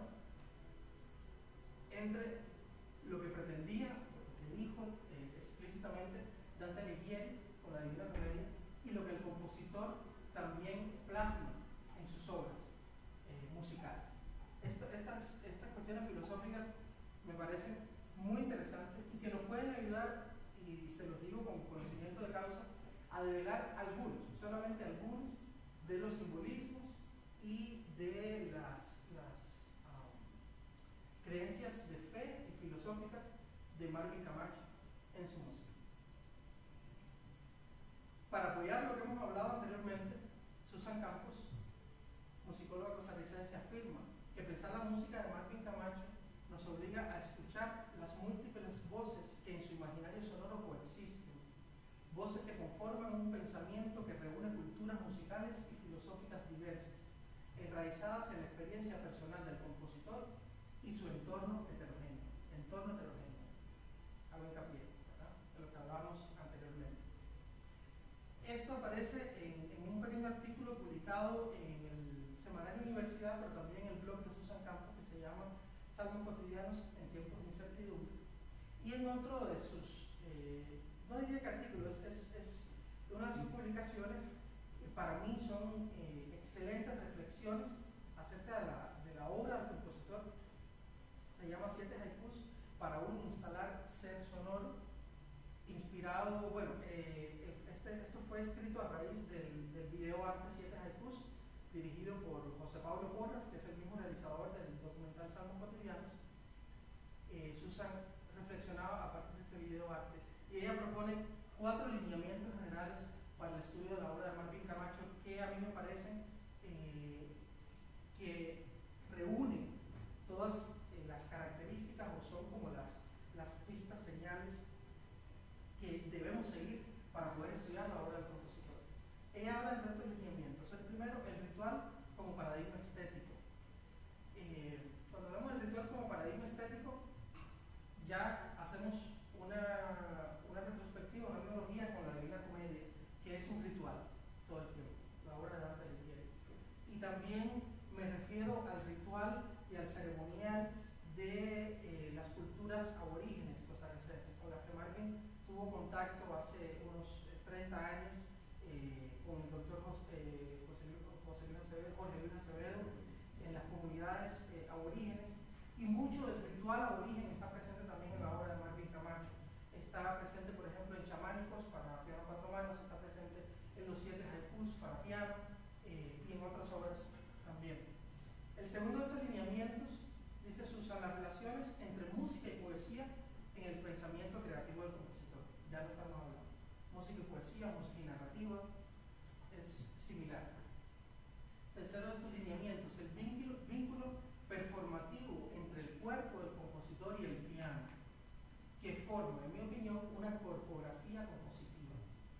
entre lo que pretendía, lo que dijo explícitamente Dante Alighieri con la Divina Comedia, y lo que el compositor también plasma en sus obras musicales. Estas cuestiones filosóficas me parecen muy interesantes y que nos pueden ayudar, y se los digo con conocimiento de causa, a develar algunos, solamente algunos, de los simbolismos y de las creencias de fe y filosóficas de Marvin Camacho en su música. Para apoyar lo que hemos hablado anteriormente, Susan Campos, musicóloga costarricense, afirma que pensar la música de Marvin Camacho nos obliga a escuchar las múltiples voces que en su imaginario sonoro coexisten, voces que conforman un pensamiento que reúne culturas musicales y filosóficas diversas, enraizadas en la experiencia personal del compositor y su entorno heterogéneo. Hago hincapié, ¿verdad?, de lo que hablábamos anteriormente. Esto aparece en un pequeño artículo publicado en el Semanario Universidad, pero también en el blog de Susan Campos, que se llama Salmos Cotidianos en tiempos de incertidumbre. Y en otro de sus, no diría que artículos, es una de sus publicaciones, que para mí son excelentes reflexiones acerca de la obra del compositor. Se llama 7 haikus para un instalar ser sonoro, inspirado, bueno, esto fue escrito a raíz del video arte 7 haikus, dirigido por José Pablo Porras, que es el mismo realizador del documental Salmos Cotidianos. Susan reflexionaba a partir de este video arte y ella propone 4 lineamientos generales para el estudio de la obra de Marvin Camacho, que a mí me parecen que reúnen todas las características, o son como las pistas, señales que debemos seguir para poder estudiar la obra del compositor. Ella habla de 3 lineamientos. El primero, el ritual como paradigma estético. Cuando hablamos del ritual como paradigma estético, ya hacemos una retrospectiva, una analogía con la Divina Comedia, que es un ritual todo el tiempo, la obra de Dante Alighieri. Y también me refiero al ritual y al ceremonial de las culturas aborígenes costarricenses, con las que Marvin tuvo contacto hace unos 30 años con el doctor Jorge Luis Acevedo en las comunidades aborígenes, y mucho del ritual aborigen está presente también en la obra de Marvin Camacho. Está presente, por ejemplo, en chamánicos para piano 4 manos, está presente pensamiento creativo del compositor. Ya lo estamos hablando. Música y poesía, música y narrativa, es similar. Tercero de estos lineamientos, el vínculo performativo entre el cuerpo del compositor y el piano, que forma, en mi opinión, una corpografía compositiva.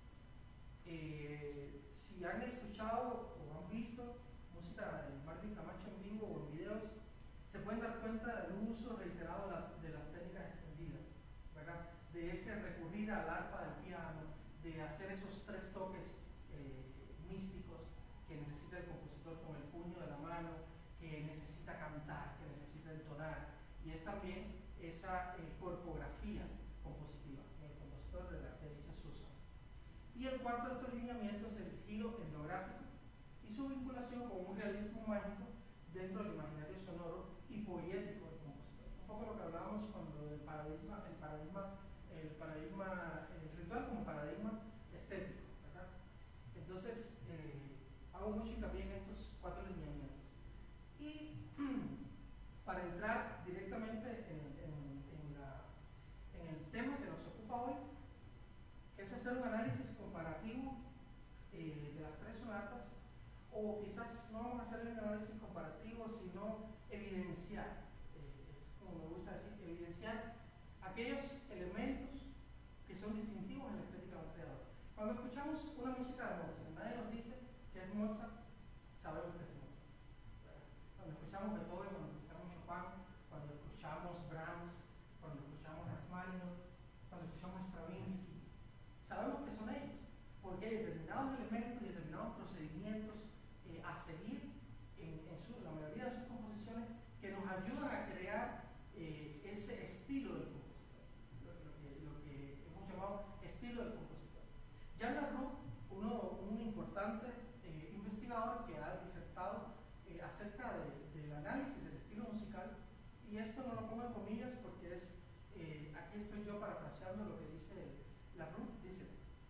Si han escuchado o han visto música de Marvin Camacho en vivo o en videos, se pueden dar cuenta del uso reiterado de las técnicas extendidas, ¿verdad? De ese recurrir al arpa del piano, de hacer esos tres toques místicos que necesita el compositor con el puño de la mano, que necesita cantar, que necesita entonar, y es también esa corpografía compositiva en el compositor de la que dice Susan. Y el cuarto de estos lineamientos es el giro etnográfico y su vinculación con un realismo mágico dentro del imaginario sonoro y poético del compositor. Un poco lo que hablábamos cuando el ritual como paradigma estético, ¿verdad? Entonces, hago mucho hincapié en estos cuatro lineamientos. Y para entrar directamente en el tema que nos ocupa hoy, es hacer un análisis comparativo de las tres sonatas, o quizás no vamos a hacer un análisis comparativo, sino evidenciar, es como me gusta decir, evidenciar aquellos elementos que son distintivos en la estética de un creador. Cuando escuchamos una música de Mozart, nadie nos dice que es Mozart, sabemos que es Mozart. Cuando escuchamos Beethoven, cuando escuchamos Chopin, cuando escuchamos Brahms, cuando escuchamos Rachmaninoff, cuando escuchamos Stravinsky, sabemos que son ellos, porque hay determinados elementos y determinados procedimientos a seguir en la mayoría de sus composiciones que nos ayudan a crear ese estilo del compositor, lo que hemos llamado estilo del compositor. Jean Laroux, un importante investigador que ha disertado acerca del análisis del estilo musical, y esto no lo pongo en comillas porque aquí estoy yo parafraseando lo que dice Laroux, dice: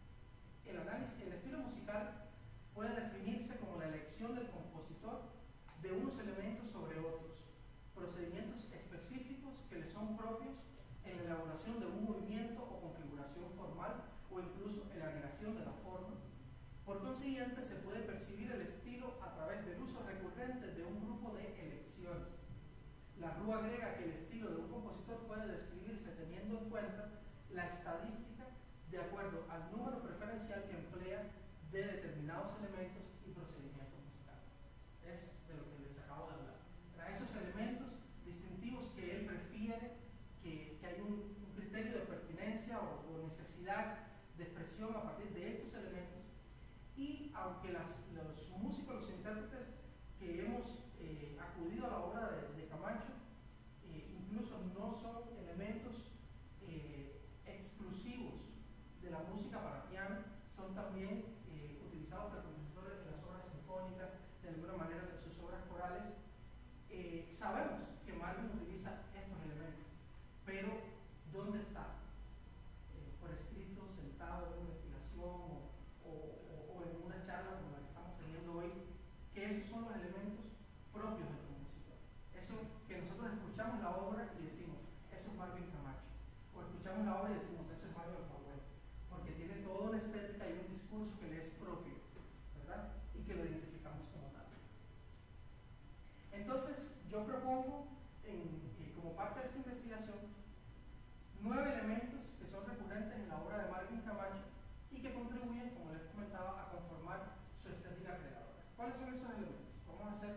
el estilo musical puede definirse como la elección del compositor de unos elementos sobre otros, procedimientos específicos que le son propios en la elaboración de un movimiento o configuración formal, o incluso en la negación de la forma. Por consiguiente, se puede percibir el estilo a través del uso recurrente de un grupo de elecciones. Laroux agrega que el estilo de un compositor puede describirse teniendo en cuenta la estadística de acuerdo al número preferencial que emplea de determinados elementos y procedimientos musicales. Es de lo que les acabo de hablar. Para esos elementos distintivos que él prefiere, que hay un criterio de pertinencia o necesidad de expresión a partir de estos elementos, y aunque los músicos, los intérpretes que hemos acudido a la obra de Camacho, incluso no son elementos exclusivos de la música para piano, son también utilizados por compositores en las obras sinfónicas, de alguna manera en sus obras corales. Sabemos que Marvin utiliza estos elementos, pero ¿dónde está? Por escrito, sentado en una investigación o en una charla como la que estamos teniendo hoy, que esos son los elementos propios del compositor. Eso que nosotros escuchamos la obra y decimos, eso es Marvin Camacho, o escuchamos la obra y decimos, eso es Mario Alfaguel, porque tiene toda una estética y un discurso que le es propio, ¿verdad? Y que lo identificamos como tal. Entonces, yo propongo, como parte de esta investigación, 9 elementos que son recurrentes en la obra de Marvin Camacho y que contribuyen, como les comentaba, a conformar su estética creadora. ¿Cuáles son esos elementos? Vamos a hacer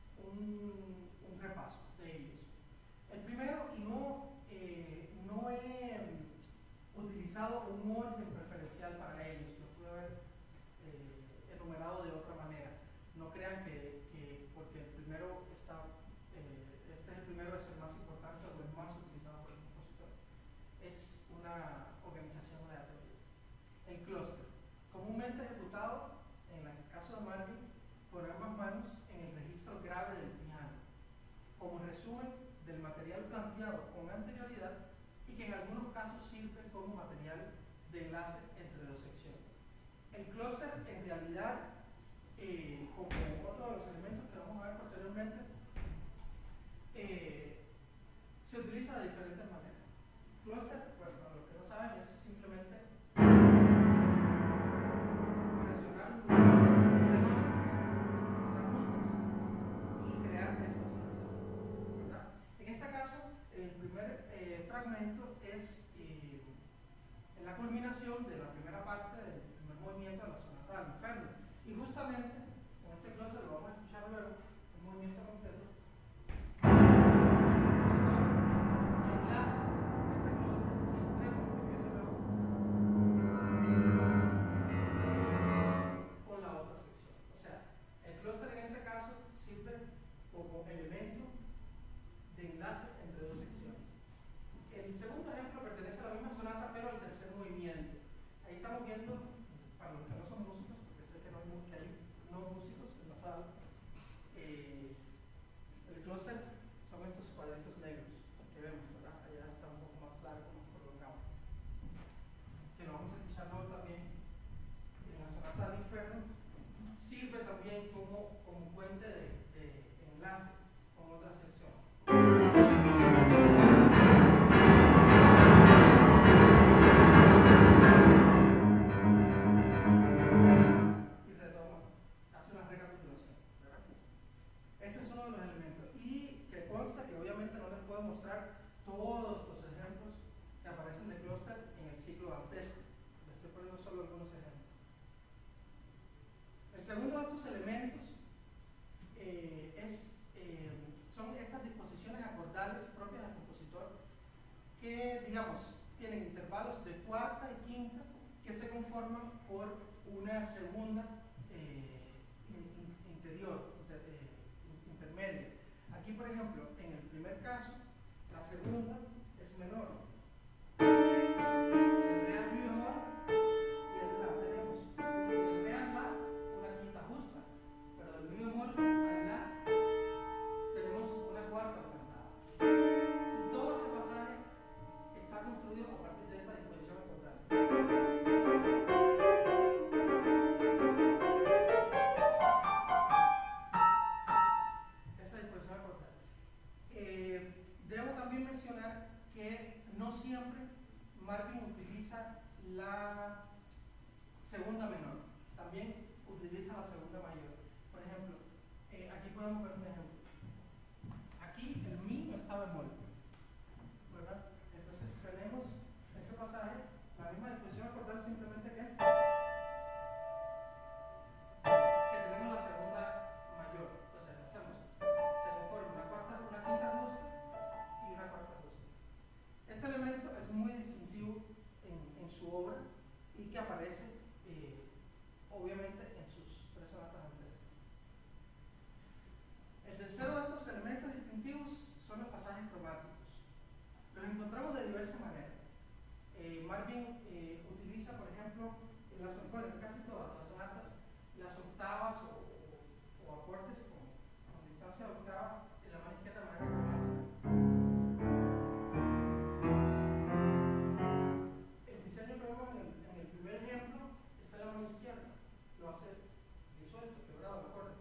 un repaso de ellos. El primero, y no he utilizado un orden preferencial para ellos, lo pude haber enumerado de otra manera. No crean que porque el primero está, este es el primero, es el más importante o el más utilizado por el compositor. Es una organización aleatoria. El clúster, comúnmente ejecutado, en el caso de Marvin, con ambas manos en el registro grave del piano, como resumen del material planteado con anterioridad y que en algunos casos sirve como material de enlace entre dos secciones. El clúster, en realidad, como otro de los elementos que vamos a ver posteriormente, se utiliza de diferentes maneras. Clúster, pues para los que no saben, es simplemente relacionar un grupo de nodos que están juntos y crear esta estructura, ¿verdad? En este caso, el primer fragmento es en la culminación de la primera parte del primer movimiento de la sonata del Inferno. Y justamente, con este clúster lo vamos a escuchar luego, el movimiento completo. Como puente de enlace con otra sección. Y retoma, hace una recapitulación, ¿verdad? Ese es uno de los elementos. Y que consta que obviamente no les puedo mostrar todos los ejemplos que aparecen de clúster en el ciclo dantesco. Les estoy poniendo solo algunos ejemplos. El segundo de estos elementos son estas disposiciones acordales propias del compositor que, digamos, tienen intervalos de cuarta y quinta que se conforman por una segunda intermedia. Aquí, por ejemplo, en el primer caso, la segunda es menor. El real mi bemol y el la tenemos. El real la, una quinta justa, pero del mi bemol al la tenemos una cuarta aumentada. Y todo ese pasaje está construido a partir de esa disposición acordal. Esa disposición acordal. Debo también mencionar que no siempre Marvin utiliza la segunda menor, también utiliza la segunda mayor. Por ejemplo, aquí podemos ver un ejemplo. Aquí el mi no está bemol, ¿verdad? Entonces tenemos ese pasaje, la misma disposición acordal, simplemente que tenemos la segunda mayor. Entonces hacemos, se conforma una quinta justa y una cuarta justa. Este elemento es muy distintivo en su obra y que aparece obviamente en sus tres sonatas dantescas. El tercero de estos elementos distintivos son los pasajes cromáticos. Los encontramos de diversas maneras. Marvin utiliza, por ejemplo, en casi todas las sonatas, las octavas o acordes con distancia de octava en la mano izquierda de manera cromática. El diseño que vemos en el primer ejemplo está en la mano izquierda. Lo hace disuelto, quebrado el acorde.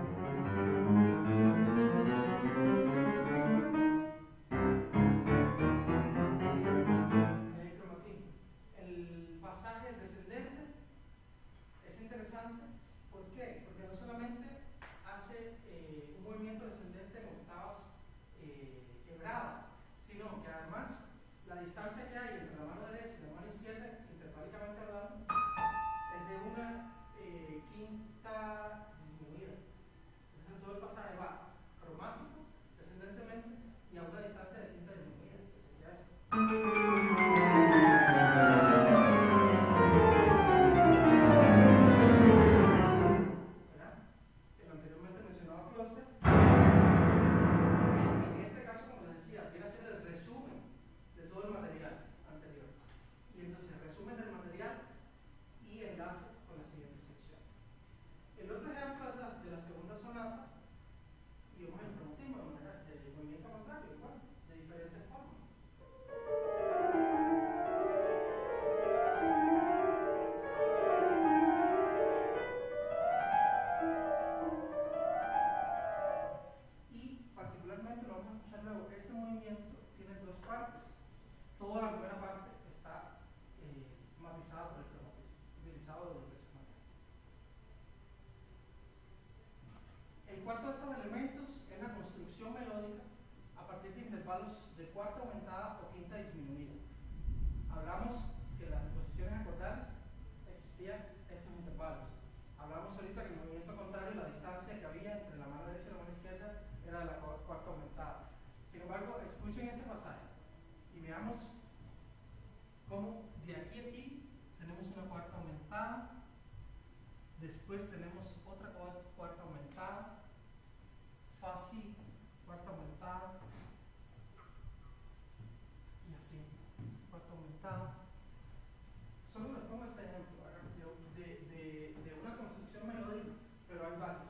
El cromatismo. El pasaje descendente es interesante. ¿Por qué? Porque no solamente hace un movimiento descendente en octavas quebradas, sino que además la distancia que hay entre la mano derecha y la mano izquierda, intervalicamente hablando, es de una quinta disminuida. Entonces todo el pasaje va cromático, descendentemente, y a una distancia de quinta disminuida, que sería esto. El otro ejemplo de cuarta aumentada o quinta disminuida. Hablamos que las disposiciones acordales existían estos intervalos. Hablamos ahorita que el movimiento contrario, la distancia que había entre la mano derecha y la mano izquierda era de la cuarta aumentada. Sin embargo, escuchen este pasaje y veamos cómo de aquí a aquí tenemos una cuarta aumentada, después tenemos otra cuarta aumentada, fácil, cuarta aumentada, y así, cuarta aumentada. Solo les pongo este ejemplo, ¿verdad? de una construcción melódica, pero hay varios.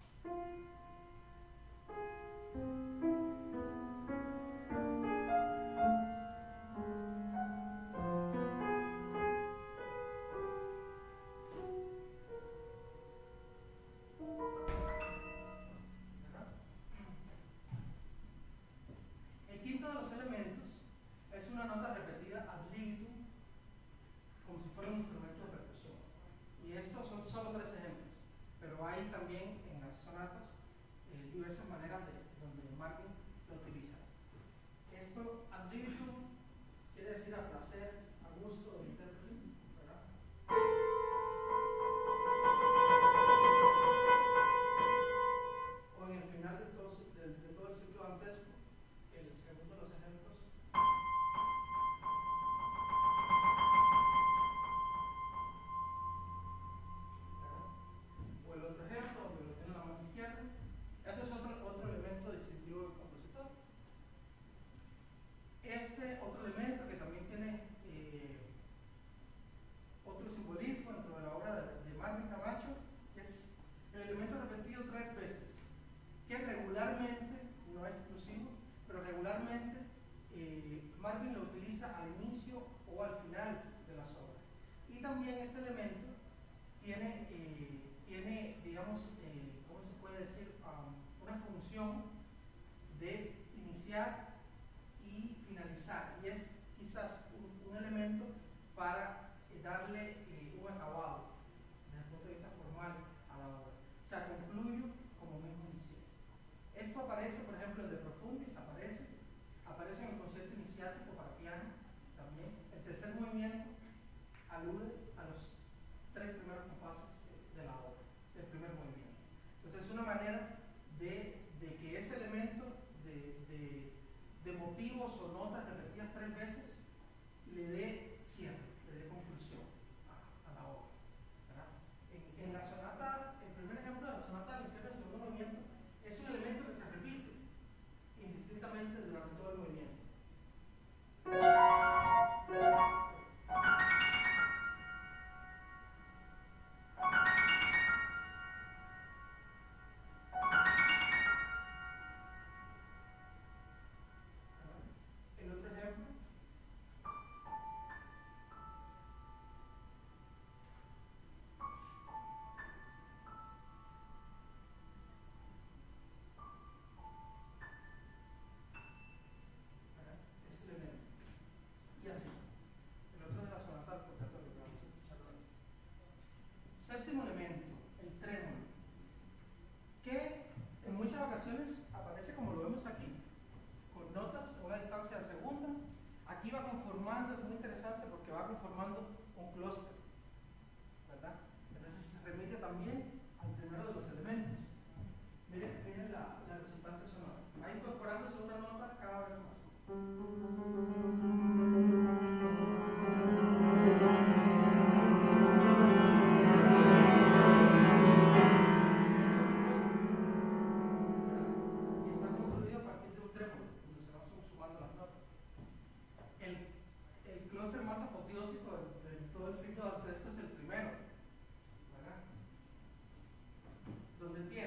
El quinto de los elementos es una nota repetida ad libitum, como si fuera un instrumento de percusión. Y estos son solo tres ejemplos, pero hay también en las sonatas diversas maneras donde Martin lo utiliza. Esto ad libitum quiere decir a placer, a gusto del intérprete, ¿verdad? O en el final de todo el ciclo dantesco, el segundo de los ejemplos. O el otro ejemplo, donde lo tiene en la mano izquierda. Este es otro elemento distintivo del compositor. Este otro elemento que también tiene otro simbolismo dentro de la obra de Marvin Camacho es el elemento repetido tres veces, que regularmente, no es exclusivo, pero regularmente Marvin lo utiliza al inicio o al final de las obras. Y también este elemento tiene digamos, ¿cómo se puede decir? Una función de iniciar y finalizar, y es quizás un elemento para darle un acabado desde el punto de vista formal a la obra. O sea, concluyo como mismo inicié. Esto aparece, por ejemplo, en De Profundis, aparece en el concierto iniciático para piano también. El tercer movimiento alude a los tres primeros compases de la obra, del primer movimiento. Entonces es una manera de que ese elemento de motivos o notas repetidas tres veces le dé cierre, le dé conclusión a la obra, ¿verdad? En la sonata, el primer ejemplo de la sonata del infierno del segundo movimiento es un elemento que se repite indistintamente durante todo el movimiento. El otro ejemplo. Ese elemento. Y así. El otro de la sonata del cuarteto que vamos a escuchar hoy. Séptimo elemento, el trémolo, que en muchas ocasiones aparece como lo vemos aquí, con notas a una distancia de segunda. Aquí va conformando, es muy interesante porque va conformando un clúster, ¿verdad? Entonces se remite también al primero de los elementos. Miren la resultante sonora. Va incorporándose una nota cada vez más. Y está construido a partir de un trémolo, donde se van sumando las notas. El clúster más apoteósico de todo el ciclo dantesco es el primero, ¿verdad? Donde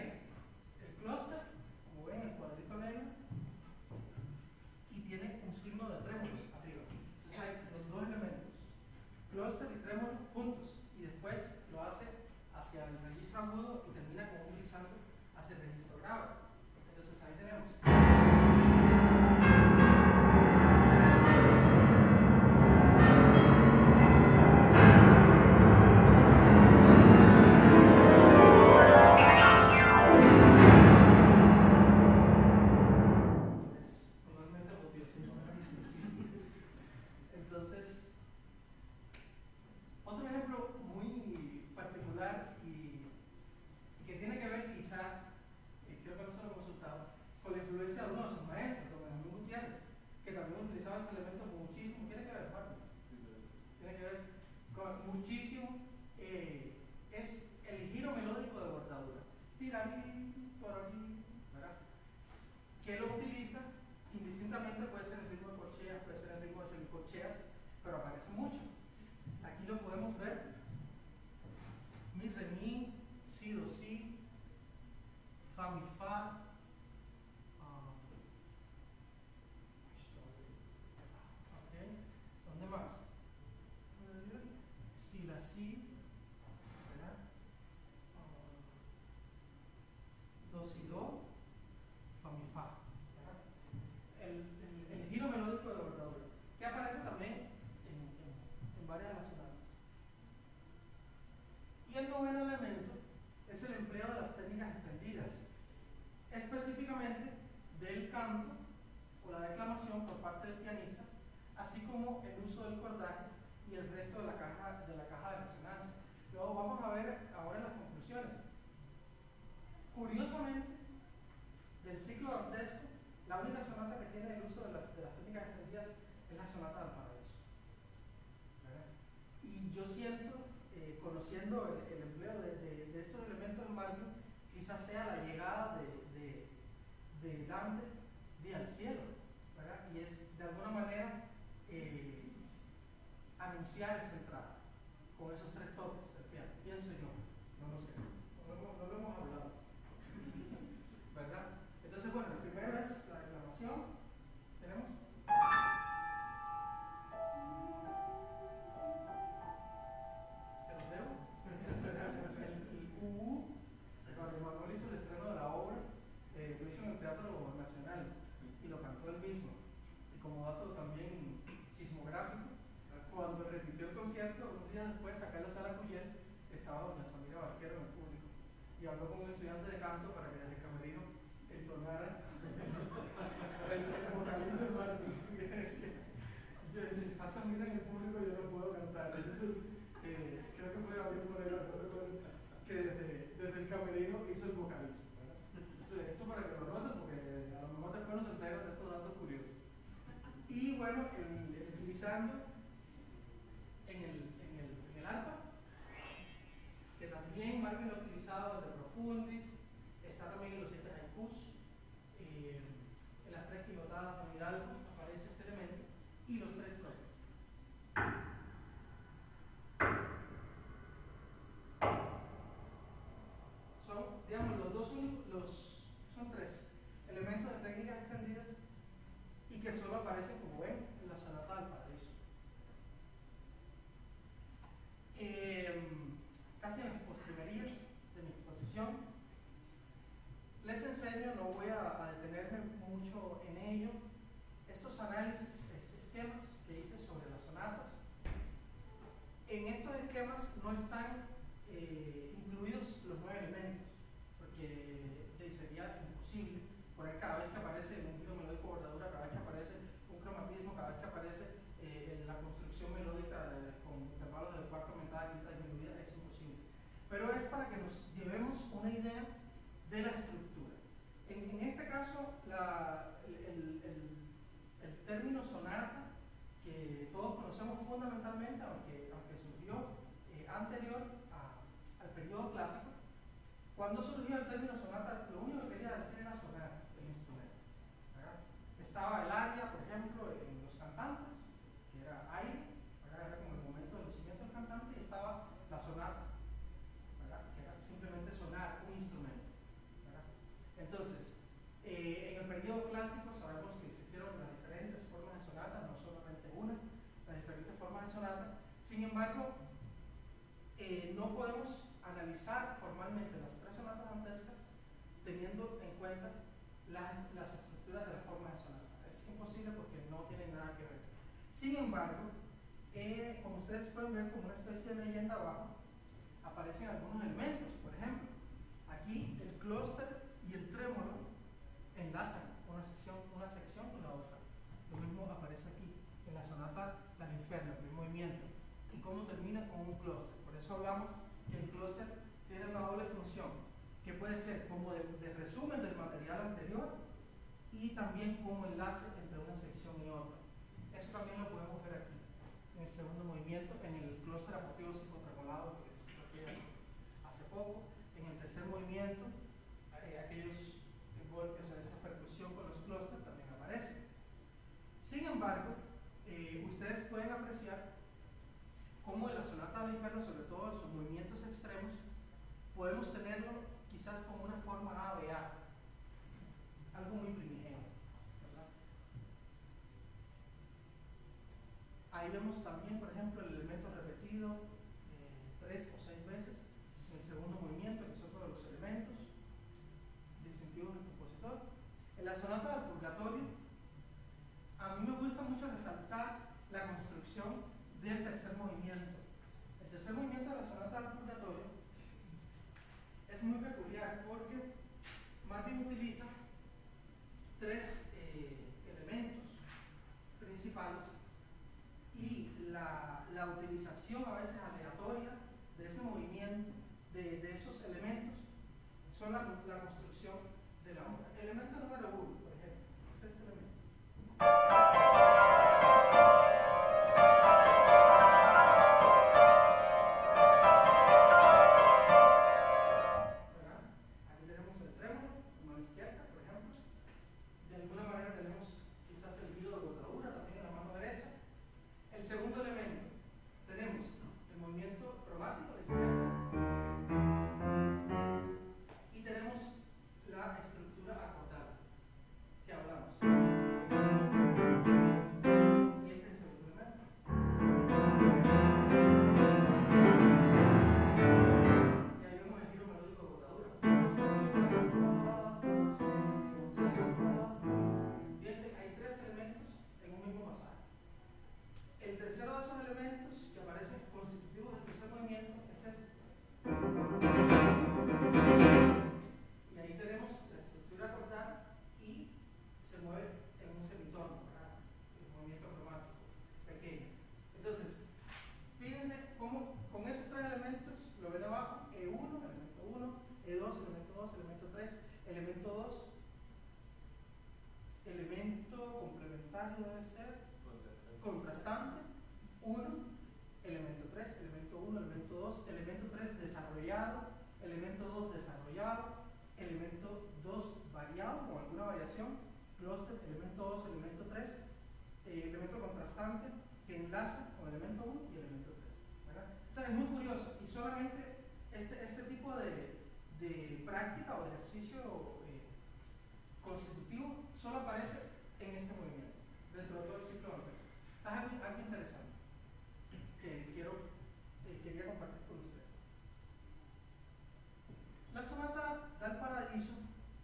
este elemento muchísimo, tiene que ver, Marco, tiene que ver con muchísimo, es el giro melódico de bordadura. Tirarí, torarí, ¿verdad? Que lo utiliza indistintamente, puede ser el ritmo de corcheas, puede ser el ritmo de semicorcheas, pero aparece mucho. Aquí lo podemos ver: mi, re, mi, si, do, si, fa, mi, fa. ¿Dónde más? Si, la, si, ¿verdad? Do, si, do, fa, mi, fa. El giro melódico de bordadura, que aparece también en varias de las sonatas. Y el noveno elemento es el empleo de las técnicas extendidas, específicamente del canto o la declamación por parte del pianista, así como el uso del cordaje y el resto de la caja de resonancia. Luego vamos a ver ahora en las conclusiones. Curiosamente, del ciclo dantesco, la única sonata que tiene el uso de las técnicas extendidas es la sonata del paraíso, ¿verdad? Y yo siento, conociendo el empleo de estos elementos en Marvin, quizás sea la llegada de Dante al cielo, ¿verdad? Y es de alguna manera anunciar esa entrada con esos tres toques del piano. Pienso yo, no lo sé, no lo hemos hablado, ¿verdad? Entonces, bueno, el primero es la declamación. ¿Tenemos? ¿Se los debo? El UU, cuando Manuel hizo el estreno de la obra, lo hizo en el Teatro Nacional y lo cantó él mismo. Y como dato también sismográfico, cuando repitió el concierto, un día después, acá en la sala Cuyel, estaba doña Samira Barquero en el público y habló con un estudiante de canto para que desde el camerino entonara el vocalista de Martín. Yo decía, está Samira en el público y yo no puedo cantar. Entonces, creo que fue Gabriel Moreno que desde el camerino hizo el vocalismo, ¿verdad? Entonces, esto para que lo noten, porque a lo mejor después nos enteran de estos datos curiosos. Y bueno, utilizando en el arpa, que también Marvin lo ha utilizado desde Profundis, está también en los 7 haikus, en las 3 pilotadas de Hidalgo aparece este elemento, y los 3 toques. Son, digamos, los dos únicos, son 3 elementos de técnicas extendidas y que solo aparecen, como ven, en la sonata del paraíso. Casi en las postrimerías de mi exposición les enseño, no voy a detenerme mucho en ello, estos análisis, esquemas que hice sobre las sonatas. En estos esquemas no están incluidos los 9 elementos, porque sería imposible poner cada vez que aparece un giro melódico bordadura, cada vez que aparece un cromatismo, cada vez que aparece la construcción melódica con intervalos de cuarta aumentada, quinta disminuida, es imposible. Pero es para que nos llevemos una idea de la estructura. En este caso, el término sonata, que todos conocemos fundamentalmente, aunque surgió anterior al periodo clásico, cuando surgió el término sonata, lo único que quería decir era sonar el instrumento, ¿verdad? Estaba el aria, por ejemplo, en los cantantes, que era aire, ¿verdad? Era como el momento de lucimiento del cantante, y estaba la sonata, ¿verdad? Que era simplemente sonar un instrumento, ¿verdad? Entonces, en el periodo clásico sabemos que existieron las diferentes formas de sonata, no solamente una, las diferentes formas de sonata. Sin embargo, no podemos analizar formalmente las 3 sonatas dantescas teniendo en cuenta las estructuras de la forma de sonata. Es imposible porque no tienen nada que ver. Sin embargo, como ustedes pueden ver, como una especie de leyenda abajo, aparecen algunos elementos. Por ejemplo, aquí el clúster y el trémolo enlazan una sección con la otra. Lo mismo aparece aquí en la sonata La Inferno, el primer movimiento, y cómo termina con un clúster. Por eso hablamos que el clúster tiene una doble función, que puede ser como de resumen del material anterior y también como enlace entre una sección y otra. también lo podemos ver aquí, en el segundo movimiento, en el clúster apoteósico tremolado que les hace poco, en el tercer movimiento, aquellos golpes o esa percusión con los clústeres también aparecen. Sin embargo, ustedes pueden apreciar cómo en la sonata del infierno, sobre todo en sus movimientos extremos, podemos tenerlo quizás como una forma ABA, algo muy primigenio, ¿verdad? Ahí vemos también, por ejemplo, el elemento repetido 3 o 6 veces en el segundo movimiento, que es otro de los elementos distintivos del compositor. En la sonata del purgatorio, a mí me gusta mucho resaltar la construcción del tercer movimiento. El tercer movimiento de la sonata del purgatorio es muy peculiar porque Martin utiliza 3 elementos principales y la utilización a veces aleatoria de ese movimiento, de esos elementos, son la construcción de la obra. Elemento número 1, por ejemplo, es este elemento. Aquí tenemos el trémolo, como a la izquierda, por ejemplo. De alguna manera tenemos quizás el hilo de botadura también en la mano derecha. El segundo elemento, tenemos el movimiento cromático a la izquierda y tenemos la estructura acordada que hablamos. Y este es el segundo elemento. Y ahí vemos el giro melódico de botadura. Fíjense, hay 3 elementos en un mismo pasaje. El tercero de esos elementos que aparecen constitutivos del tercer movimiento es este. Y ahí tenemos la estructura acordada y se mueve en un semitono, ¿verdad? El movimiento cromático pequeño. Entonces, fíjense cómo con esos 3 elementos, lo ven abajo, E1, elemento 1, E2, elemento 2, elemento 3, elemento 2, elemento complementario debe ser contrastante, 1, elemento 3, elemento 1, elemento 2, elemento 3 desarrollado, elemento 2 desarrollado, elemento 2 variado con alguna variación, clúster, elemento 2, elemento 3, elemento contrastante que enlaza con el elemento 1 y el elemento 3, ¿verdad? O sea, es muy curioso y solamente este tipo de práctica o de ejercicio constitutivo solo aparece en este movimiento, dentro de todo el ciclo anterior. O sea, es algo interesante que quería compartir con ustedes. La sonata del Paradiso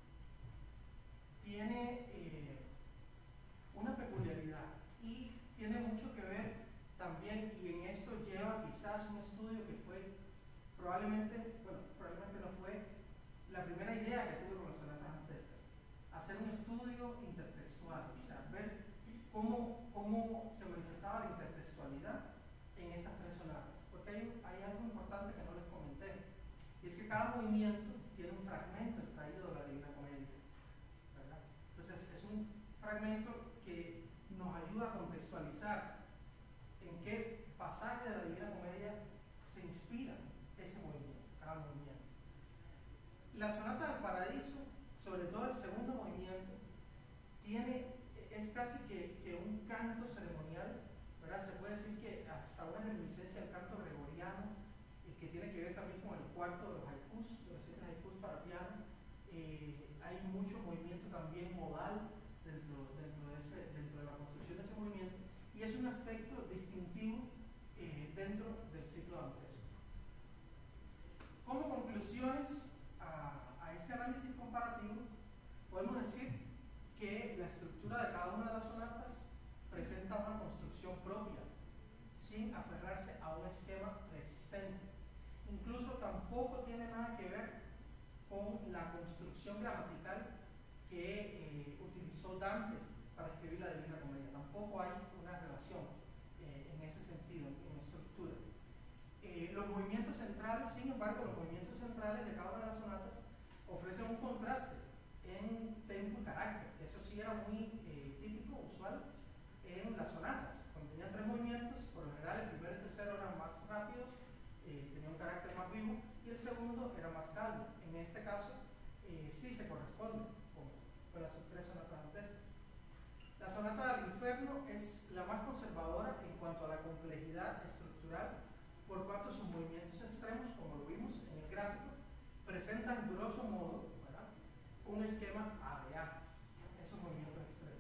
tiene una peculiaridad y tiene mucho que ver también, y en esto lleva quizás un estudio que fue probablemente no fue la primera idea que tuve con las sonatas antescas, hacer un estudio intertextual, o sea, ver cómo se manifestaba la intertextualidad en estas 3 sonatas, porque hay algo importante que no les comenté, y es que cada movimiento tiene un fragmento extraído de la Divina Comedia, ¿verdad? Entonces es un fragmento que nos ayuda a contextualizar en qué pasaje de la Divina Comedia se inspira ese movimiento, cada movimiento. La sonata del Paradiso, sobre todo el segundo movimiento, es casi que un canto ceremonial, ¿verdad? Se puede decir que hasta una reminiscencia del canto gregoriano, que tiene que ver también con el cuarto de los haikus, de los 7 haikus para piano. Hay mucho movimiento también modal dentro de la construcción de ese movimiento, y es un aspecto distintivo dentro del ciclo dantesco. Como conclusiones a este análisis comparativo, podemos decir que la estructura de cada una de las sonatas presenta una construcción propia, sin aferrarse a un esquema preexistente. Incluso tampoco tiene nada que ver con la construcción gramatical que utilizó Dante para escribir la Divina Comedia. Tampoco hay una relación en ese sentido, en estructura. Los movimientos centrales, sin embargo, los movimientos centrales de cada una de las sonatas ofrecen un contraste en tempo y carácter. Eso sí era muy típico, usual en las sonatas. tenía tres movimientos, por lo general el primero y el tercero eran más rápidos, tenía un carácter más vivo, y el segundo era más calmo. En este caso, sí se corresponde con las tres sonatas dantescas. La sonata del Inferno es la más conservadora en cuanto a la complejidad estructural, por cuanto sus movimientos extremos, como lo vimos en el gráfico, presentan grosso modo, ¿verdad?, un esquema ABA, esos movimientos extremos.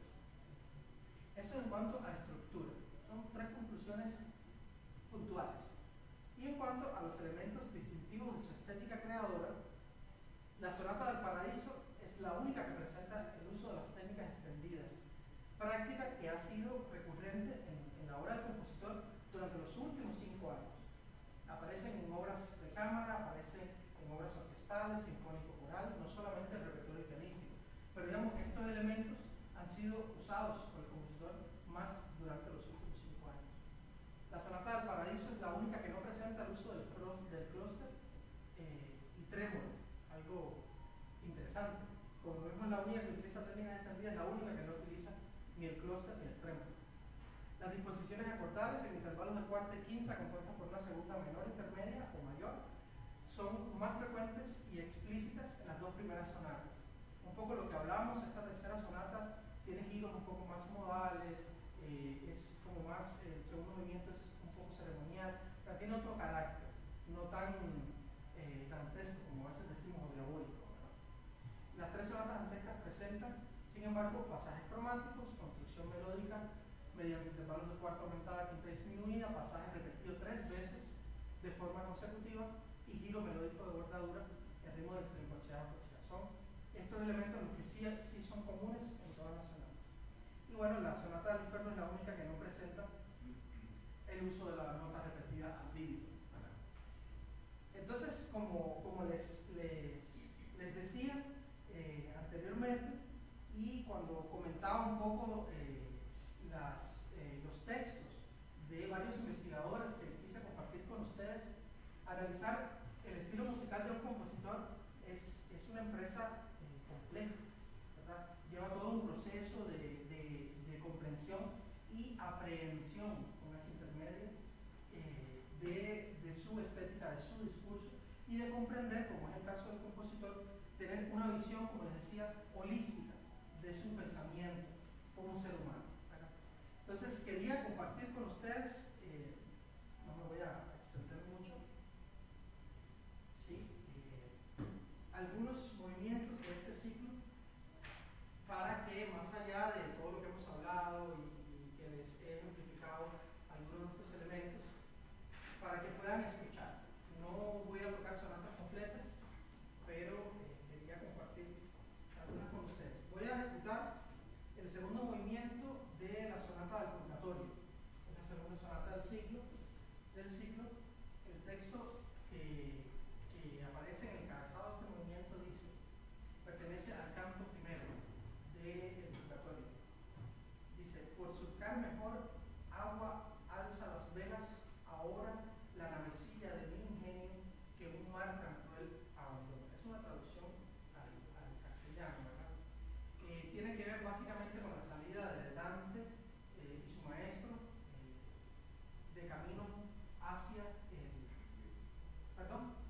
Eso en cuanto a estructura. Son tres conclusiones puntuales. Y en cuanto a los elementos distintivos de su estética creadora, la Sonata del Paraíso es la única que presenta el uso de las técnicas extendidas, práctica que ha sido recurrente en la obra del compositor durante los últimos 5 años. Aparecen en obras de cámara, aparecen en obras orquestales, sinfónico-coral, no solamente en repertorio pianístico. Pero digamos que estos elementos han sido usados por el compositor más durante los últimos 5 años. La Sonata del Paraíso es la única que no presenta el uso del clúster y trémolo, algo interesante. Como vemos, la única que utiliza técnicas extendidas, es la única que no utiliza ni el clúster ni el trémolo. Las disposiciones acordales en intervalos de cuarta y quinta compuestas por una segunda menor, intermedia o mayor son más frecuentes y explícitas en las dos primeras sonatas. Un poco lo que hablamos, esta tercera sonata tiene giros un poco más modales, es como más, el segundo movimiento es un poco ceremonial, pero tiene otro carácter, no tan dantesco como a veces decimos, o diabólico, ¿verdad? Las tres sonatas dantescas presentan, sin embargo, pasajes cromáticos, construcción melódica mediante intervalos de cuarta aumentada, quinta disminuida, pasajes repetidos 3 veces de forma consecutiva y giro melódico de bordadura en ritmo de semicorcheada. Son estos elementos los que sí son comunes en todas las sonatas. Y bueno, la Sonata del Inferno es la única que no presenta el uso de la nota repetida ad libitum. Entonces, como les decía anteriormente, y cuando comentaba un poco los textos de varios investigadores que quise compartir con ustedes, analizar el estilo musical de un compositor es una empresa compleja, ¿verdad? Lleva todo un proceso de comprensión y aprehensión, con ese intermedio, de su estética, de su discurso, y de comprender, como es el caso del compositor, tener una visión, como les decía, holística de su pensamiento como ser humano, ¿verdad? Entonces quería compartir con ustedes, no me voy a extender mucho, ¿sí? Algunos movimientos de este ciclo para que, más allá de todo lo que hemos hablado y que les he ejemplificado algunos de estos elementos, para que puedan escuchar. No voy a tocar sonatas completas, pero quería compartir algunas con ustedes. Voy a ejecutar el segundo movimiento de la sonata del Purgatorio, la segunda sonata del ciclo. El texto que aparece en el encabezado de este movimiento dice, pertenece al canto primero del Purgatorio. Dice, por surcar mejor agua alza las velas, ahora la navecilla de mi ingenio que un mar tan cruel abandona. Es una traducción al castellano, ¿verdad? Tiene que ver básicamente con la salida de Dante y su maestro de camino hacia el... ¿Perdón?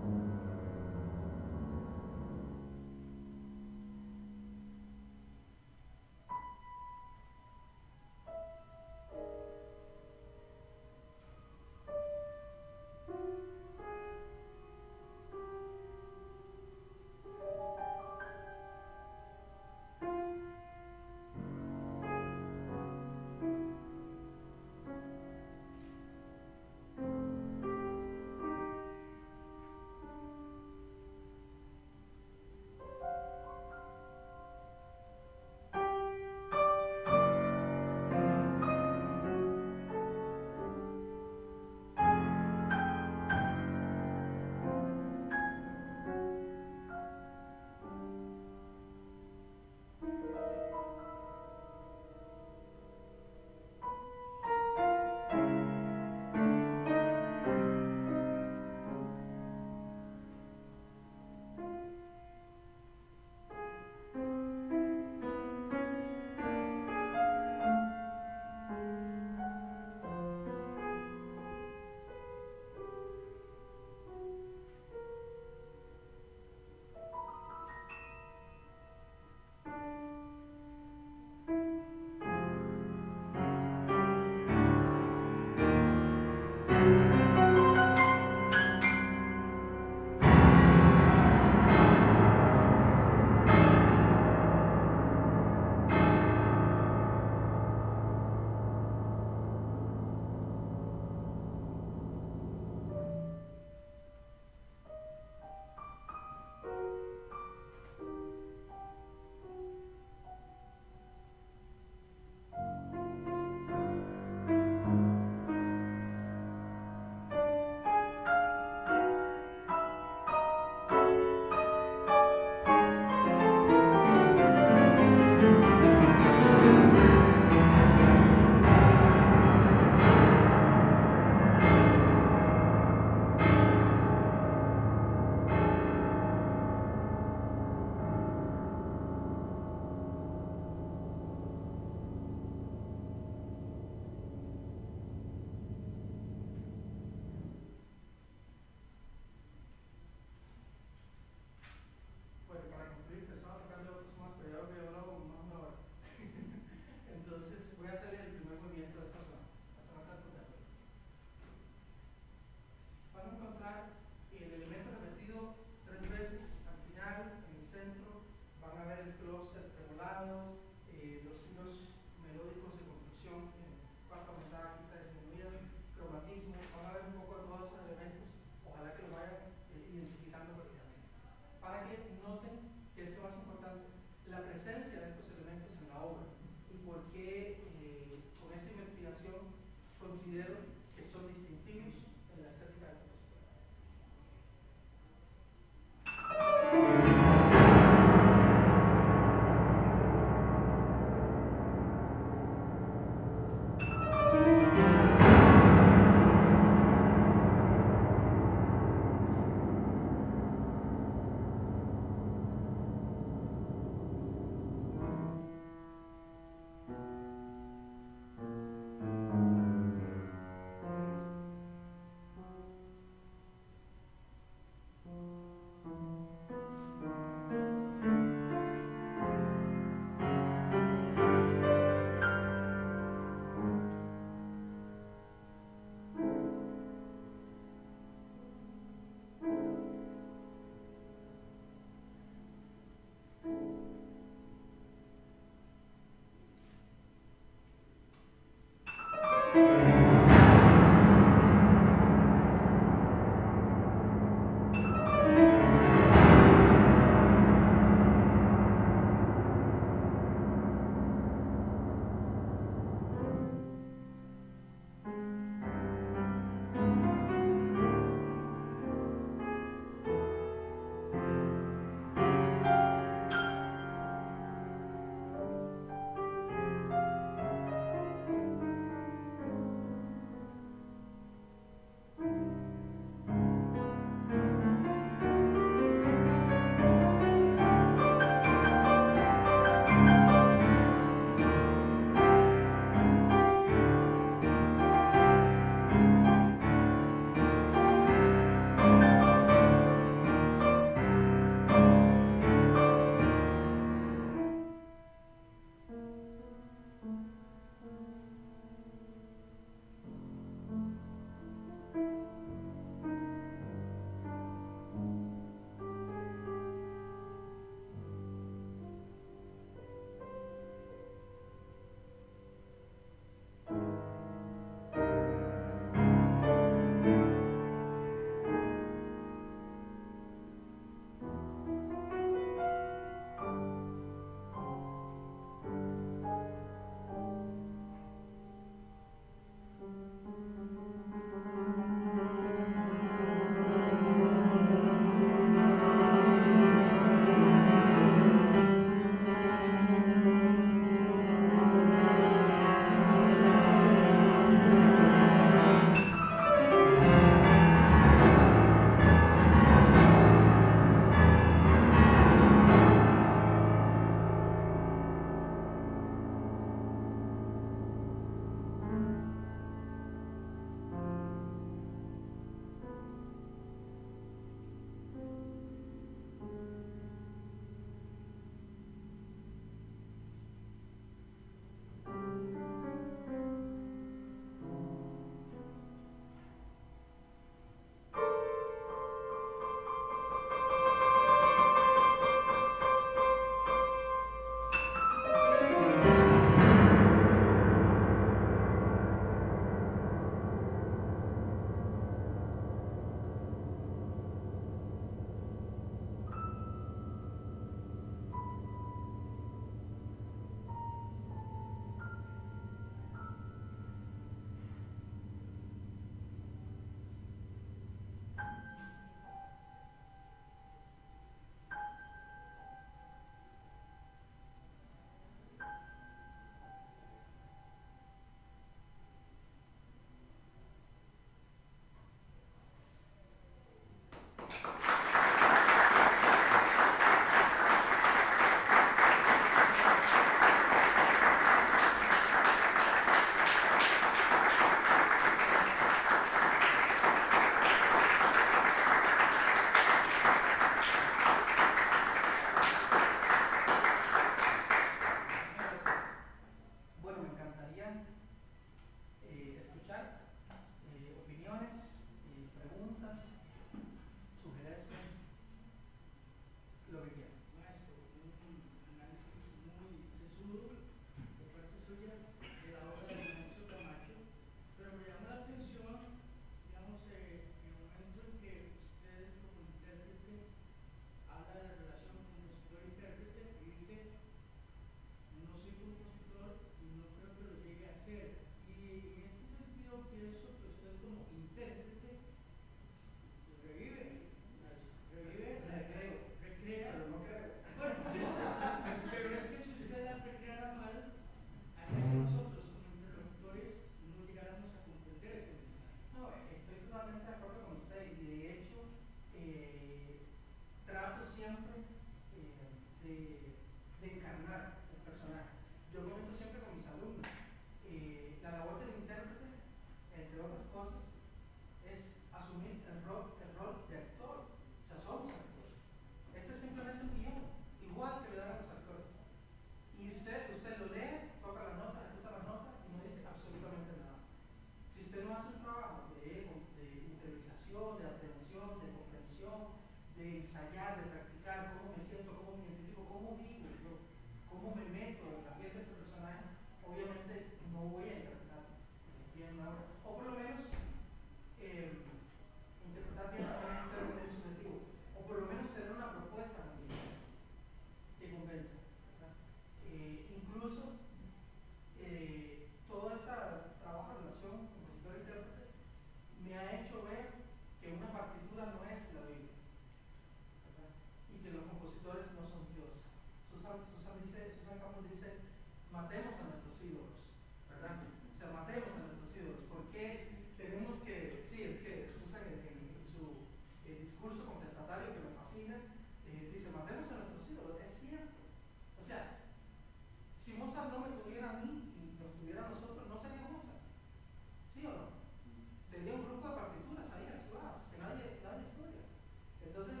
nuestros ídolos, ¿verdad? O sea, matemos a nuestros ídolos. ¿Por qué tenemos que, sí, es que Susan en su discurso contestatario que me fascina, dice, matemos a nuestros ídolos? Es cierto. O sea, si Mozart no me tuviera a mí y nos tuviera a nosotros, no sería Mozart. ¿Sí o no? Sería un grupo de partituras ahí archivadas que nadie estudia. Entonces,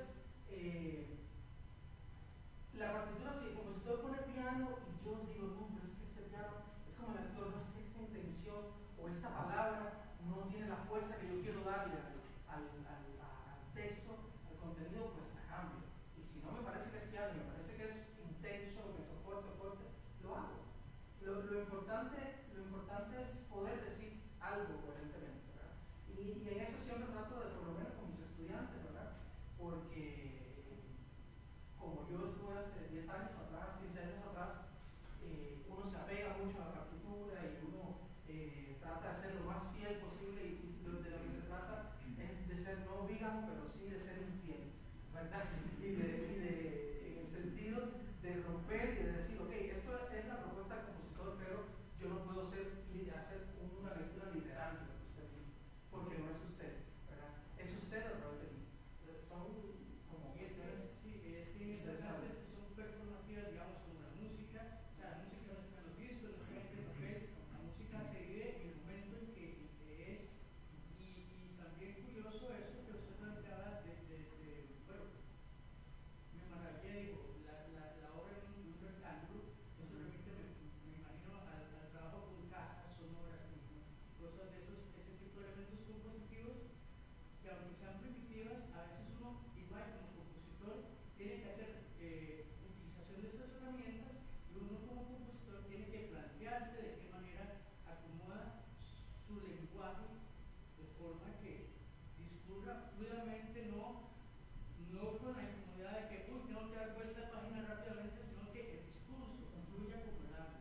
la partitura, si el compositor pone piano y yo digo, no, pero es que este piano es como el actor, no es que esta intención o esta palabra no tiene la fuerza que yo quiero darle al texto, al contenido, pues la cambio. Y si no me parece que es piano, me parece que es intenso, que es fuerte, lo hago. Lo importante es poder decir algo coherentemente, ¿verdad? Y en eso siempre trato de, por lo menos con mis estudiantes, ¿verdad? Porque como yo estuve hace 10 años atrás, 15 años atrás, uno se apega mucho a la partitura y uno trata de ser lo más fiel posible y de lo que se trata es de ser no vígamo, pero sí de ser infiel, ¿verdad? En el sentido de romper y de decir, ok, esto es la propuesta del compositor, pero yo no puedo hacer una lectura literal de lo que usted dice, porque no es usted, ¿verdad? Es usted a través de mí. Son como 10 años. Sí, es interesante, que son performativas, digamos, como la música. O sea, la música no está en los discos, no está en ese papel. La música se vive en el momento en que es. Y también curioso eso que usted planteaba bueno, me maravillé, digo, la obra en un rectángulo. Eso realmente me imagino al trabajo con cajas sonoras y cosas de ese tipo de elementos compositivos que, aunque sean primitivas, a veces uno, igual como compositor, tiene que hacer utilización de estas herramientas y uno como compositor tiene que plantearse de qué manera acomoda su lenguaje de forma que discurra fluidamente, no con la incomodidad de que, tengo que dar vuelta de página rápidamente, sino que el discurso fluya como el agua.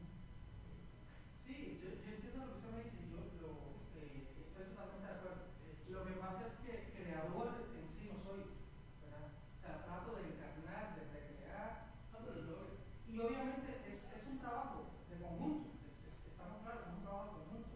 Sí, yo entiendo lo que usted me dice, estoy totalmente de acuerdo. Lo que pasa es que creador en sí no soy, ¿verdad? O sea, trato de encarnar, de recrear, y obviamente es un trabajo de conjunto, estamos claros, es un trabajo de conjunto.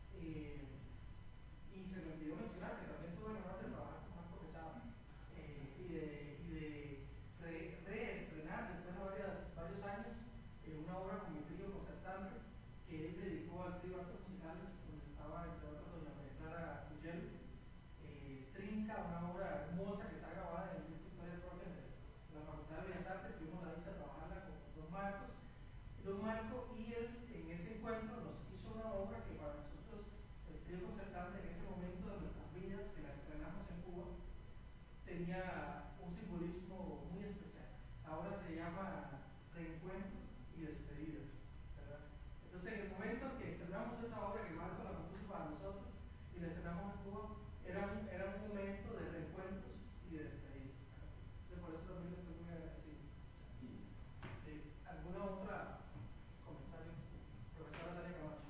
Y se me olvidó mencionar que también tuve el honor de trabajar con Marco Quesada y de reestrenar después de varios años una obra con mi trío concertante que él dedicó al trío Artes Musicales, donde estaba entre otros doña María Clara Cuyel, Trinca, una obra hermosa que está grabada en el libro Historia Propia de la Facultad de Bellas Artes. Tuvimos la dicha de trabajarla con Don Marco, y él en ese encuentro nos hizo una obra que para nosotros, el trío concertante en ese momento de nuestras vidas, que la estrenamos en Cuba, tenía un simbolismo muy especial. Ahora se llama Reencuentro y Despedida, ¿verdad? Entonces, en el momento que estrenamos esa obra que Marco la compuso para nosotros y la estrenamos en Cuba, era un momento de reencuentros y de despedidas. Entonces, por eso también estoy muy agradecido. Sí. ¿Alguna otra comentario? Profesora Tania Camacho.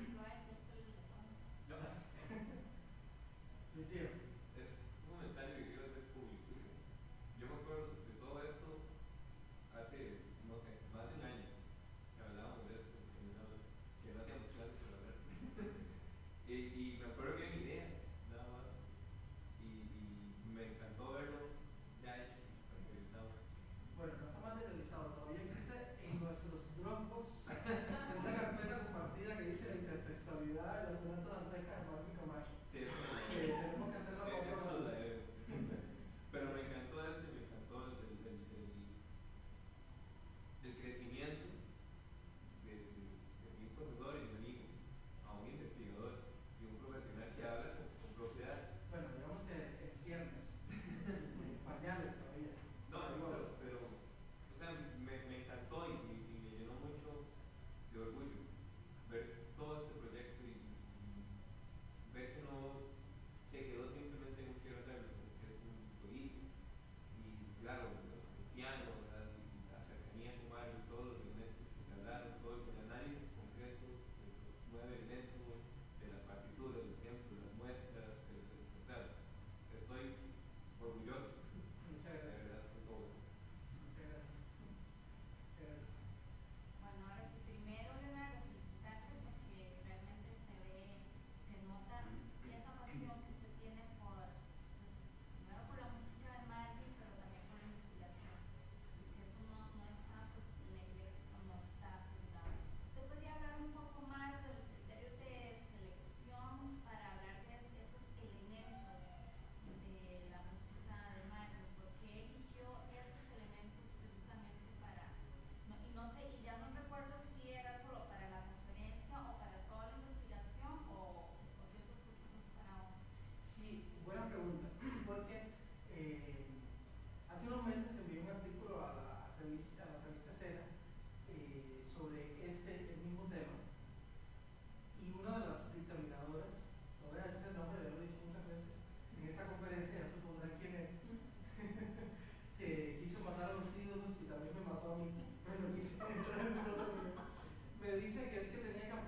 Les digo. Es un comentario que quiero hacer público. Yo me acuerdo de todo esto hace, no sé, más de un año que hablábamos de esto, que no hacíamos clases para hablar. y me acuerdo que eran ideas, nada más. Y me encantó verlo ya hecho, materializado. Bueno, no está materializado, todavía existe en nuestros Dropbox una carpeta compartida que dice la intertextualidad de la sonata dantesca de Marco Camacho. Sí, eso Tenemos que hacerlo con otro. Pero me encantó esto y me encantó el crecimiento de un profesor y un amigo a un investigador y un profesional que habla con propiedad. Bueno, digamos que en ciernes, pañales todavía. No, pero o sea, me encantó y me llenó mucho de orgullo ver todo este proyecto y ver que no se quedó simplemente en un quiero hacerlo, que es un lo hice. Y claro, el piano, ¿verdad? Y la cercanía con Mario, todos los elementos que se hablaron, todo el análisis concreto de los 9 elementos, de la partitura, del ejemplo, las muestras, o sea, estoy orgulloso. Muchas gracias. De verdad, por todo. Muchas gracias. Muchas gracias. Bueno, ahora sí, primero, Leonardo,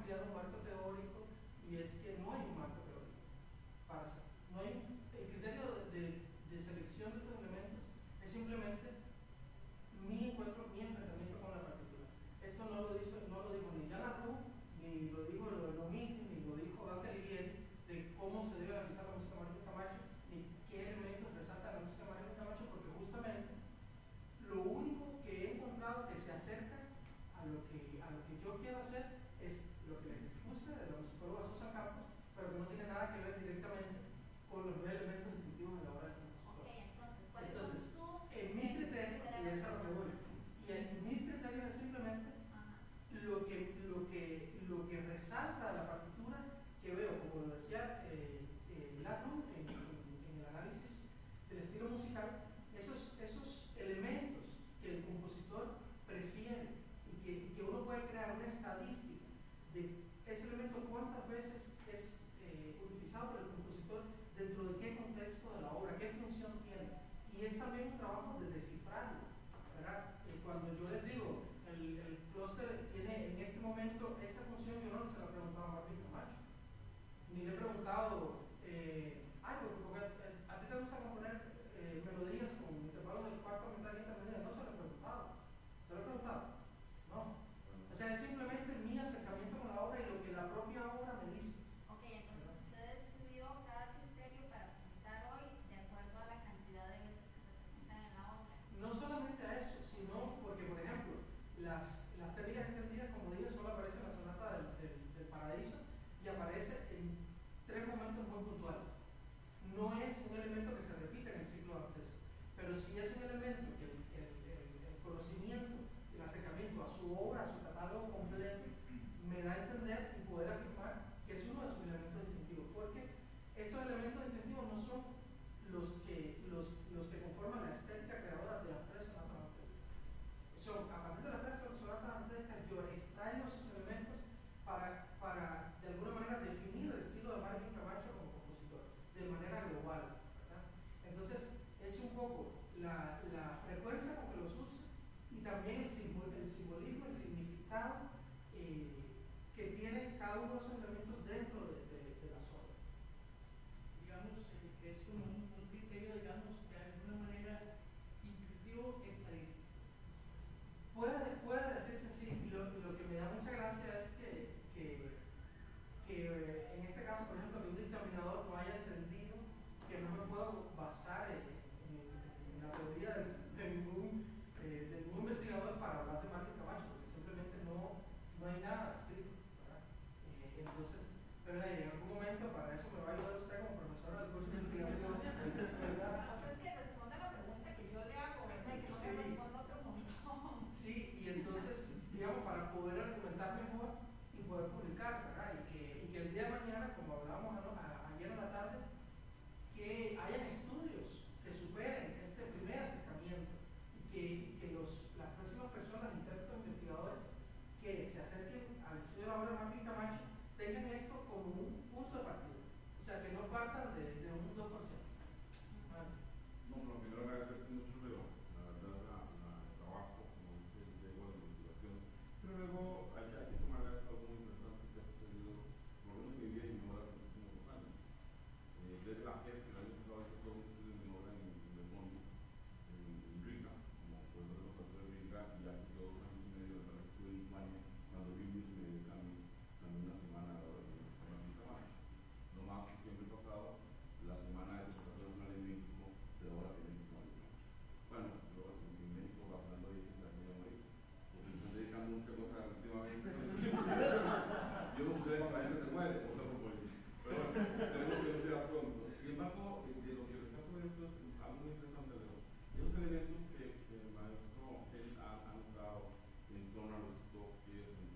ampliado un marco teórico, y es que no hay un marco teórico para hacer. No hay el criterio de selección de estos elementos es simplemente mi encuentro, mi enfrentamiento con la partitura. Esto no lo dijo ni Jan Arrou, ni lo dijo Lomini, ni lo dijo Dante Alighieri, de cómo se debe analizar la música de Mágico Camacho, ni qué elementos resalta la música de Mágico Camacho, porque justamente lo único que he encontrado que se acerca a lo que yo quiero hacer es lo que les expuse de la musicóloga Susan Campos, pero que no tiene nada que ver directamente con los 9 elementos distintivos de la obra del compositor. Ok, entonces, ¿cuáles son sus En mi criterio, y es a lo que voy, y en mis criterios es simplemente lo que resalta de la partitura, que veo, como lo decía Lacroix en el análisis del estilo musical, esos elementos que el compositor prefiere y que uno puede crear una estadística de ese elemento cuántas veces es utilizado por el compositor, dentro de qué contexto de la obra, qué función tiene. Y es también un trabajo de descifrarlo, ¿verdad? Cuando yo les digo, el clúster tiene en este momento esta función, yo no se la he preguntado a Martín Camacho, ni le he preguntado, porque a ti te gusta componer melodías con intervalos del cuarto mental intermedio, no se lo he preguntado. ¿Se lo he preguntado? No. O sea, es simplemente mi acercamiento con la obra y lo que la propia obra me dice. Ok, entonces usted estudió cada criterio para presentar hoy de acuerdo a la cantidad de veces que se presentan en la obra. No solamente a eso, sino porque, por ejemplo, las técnicas extendidas, como dije, solo aparece en la sonata del Paraíso y aparece en 3 momentos muy puntuales. No es un elemento que se repite en el ciclo antes, pero sí es un elemento que el conocimiento, el acercamiento a su obra, a su catálogo completo, me da a entender y poder afirmar que es uno de sus elementos distintivos, porque estos elementos distintivos no son los que conforman la estética creadora de las 3 sonatas antescas. Son, a partir de las 3 sonatas antescas, yo extraigo esos elementos para de alguna manera definir el estilo de Martín Camacho como compositor, de manera global, ¿verdad? Entonces, es un poco la frecuencia con que los uso y también el simbolismo, el significado que tienen cada uno de esos elementos dentro de las obras. Digamos que es como un criterio, digamos, de alguna manera intuitivo estadístico. Puede decirse así, y lo que me da mucha gracia es que en este caso, por ejemplo, que un dictaminador no haya entendido que no me puedo basar en la teoría de ningún investigador para hablar de Martín Camacho, porque simplemente no hay nada escrito, ¿verdad? Entonces, pero en algún momento para eso me va a ayudar usted como profesora del curso de investigación, ¿verdad? La cosa es que responda la pregunta que yo le hago, ¿verdad? Y que no me responda otro montón. Sí, y entonces, digamos, para poder argumentar mejor y poder publicar, ¿verdad? Y que el día de mañana, como hablábamos ayer en la tarde, que hayan estudios que superen este primer acercamiento y que las próximas personas, intérpretes investigadores, que se acerquen al estudio de la obra de Martín Camacho, tengan esto como un punto de partida. O sea, que no partan de un 2%. Vale. No, pero primero agradecerte mucho, Leo, la verdad, el trabajo, como dice Diego, de investigación. Pero luego hay que sumar algo muy interesante que ha sucedido, por lo menos en mi vida y mi obra en los últimos 2 años. Desde la gente, el año pasado hice todo un estudio de mi obra en el fondo, en Riga, como pueblo de los autores de Riga, y hace 2 años y medio de verdad estuve en Lituania, cuando Vilnius me dio también una semana de obra de Martín Camacho. No más que siempre pasado, la semana de presentación nacional en México de la obra que necesito Martín Camacho. Bueno, yo en México, hablando de que se me morir, porque me estoy dedicando muchas cosas últimamente. Yo no sucede cuando la gente se muere, o sea, como dice. Pero bueno, tenemos que decir pronto. Sin embargo, de lo que rescato de esto es algo muy interesante de esos elementos que el maestro él ha notado en torno a los toques, en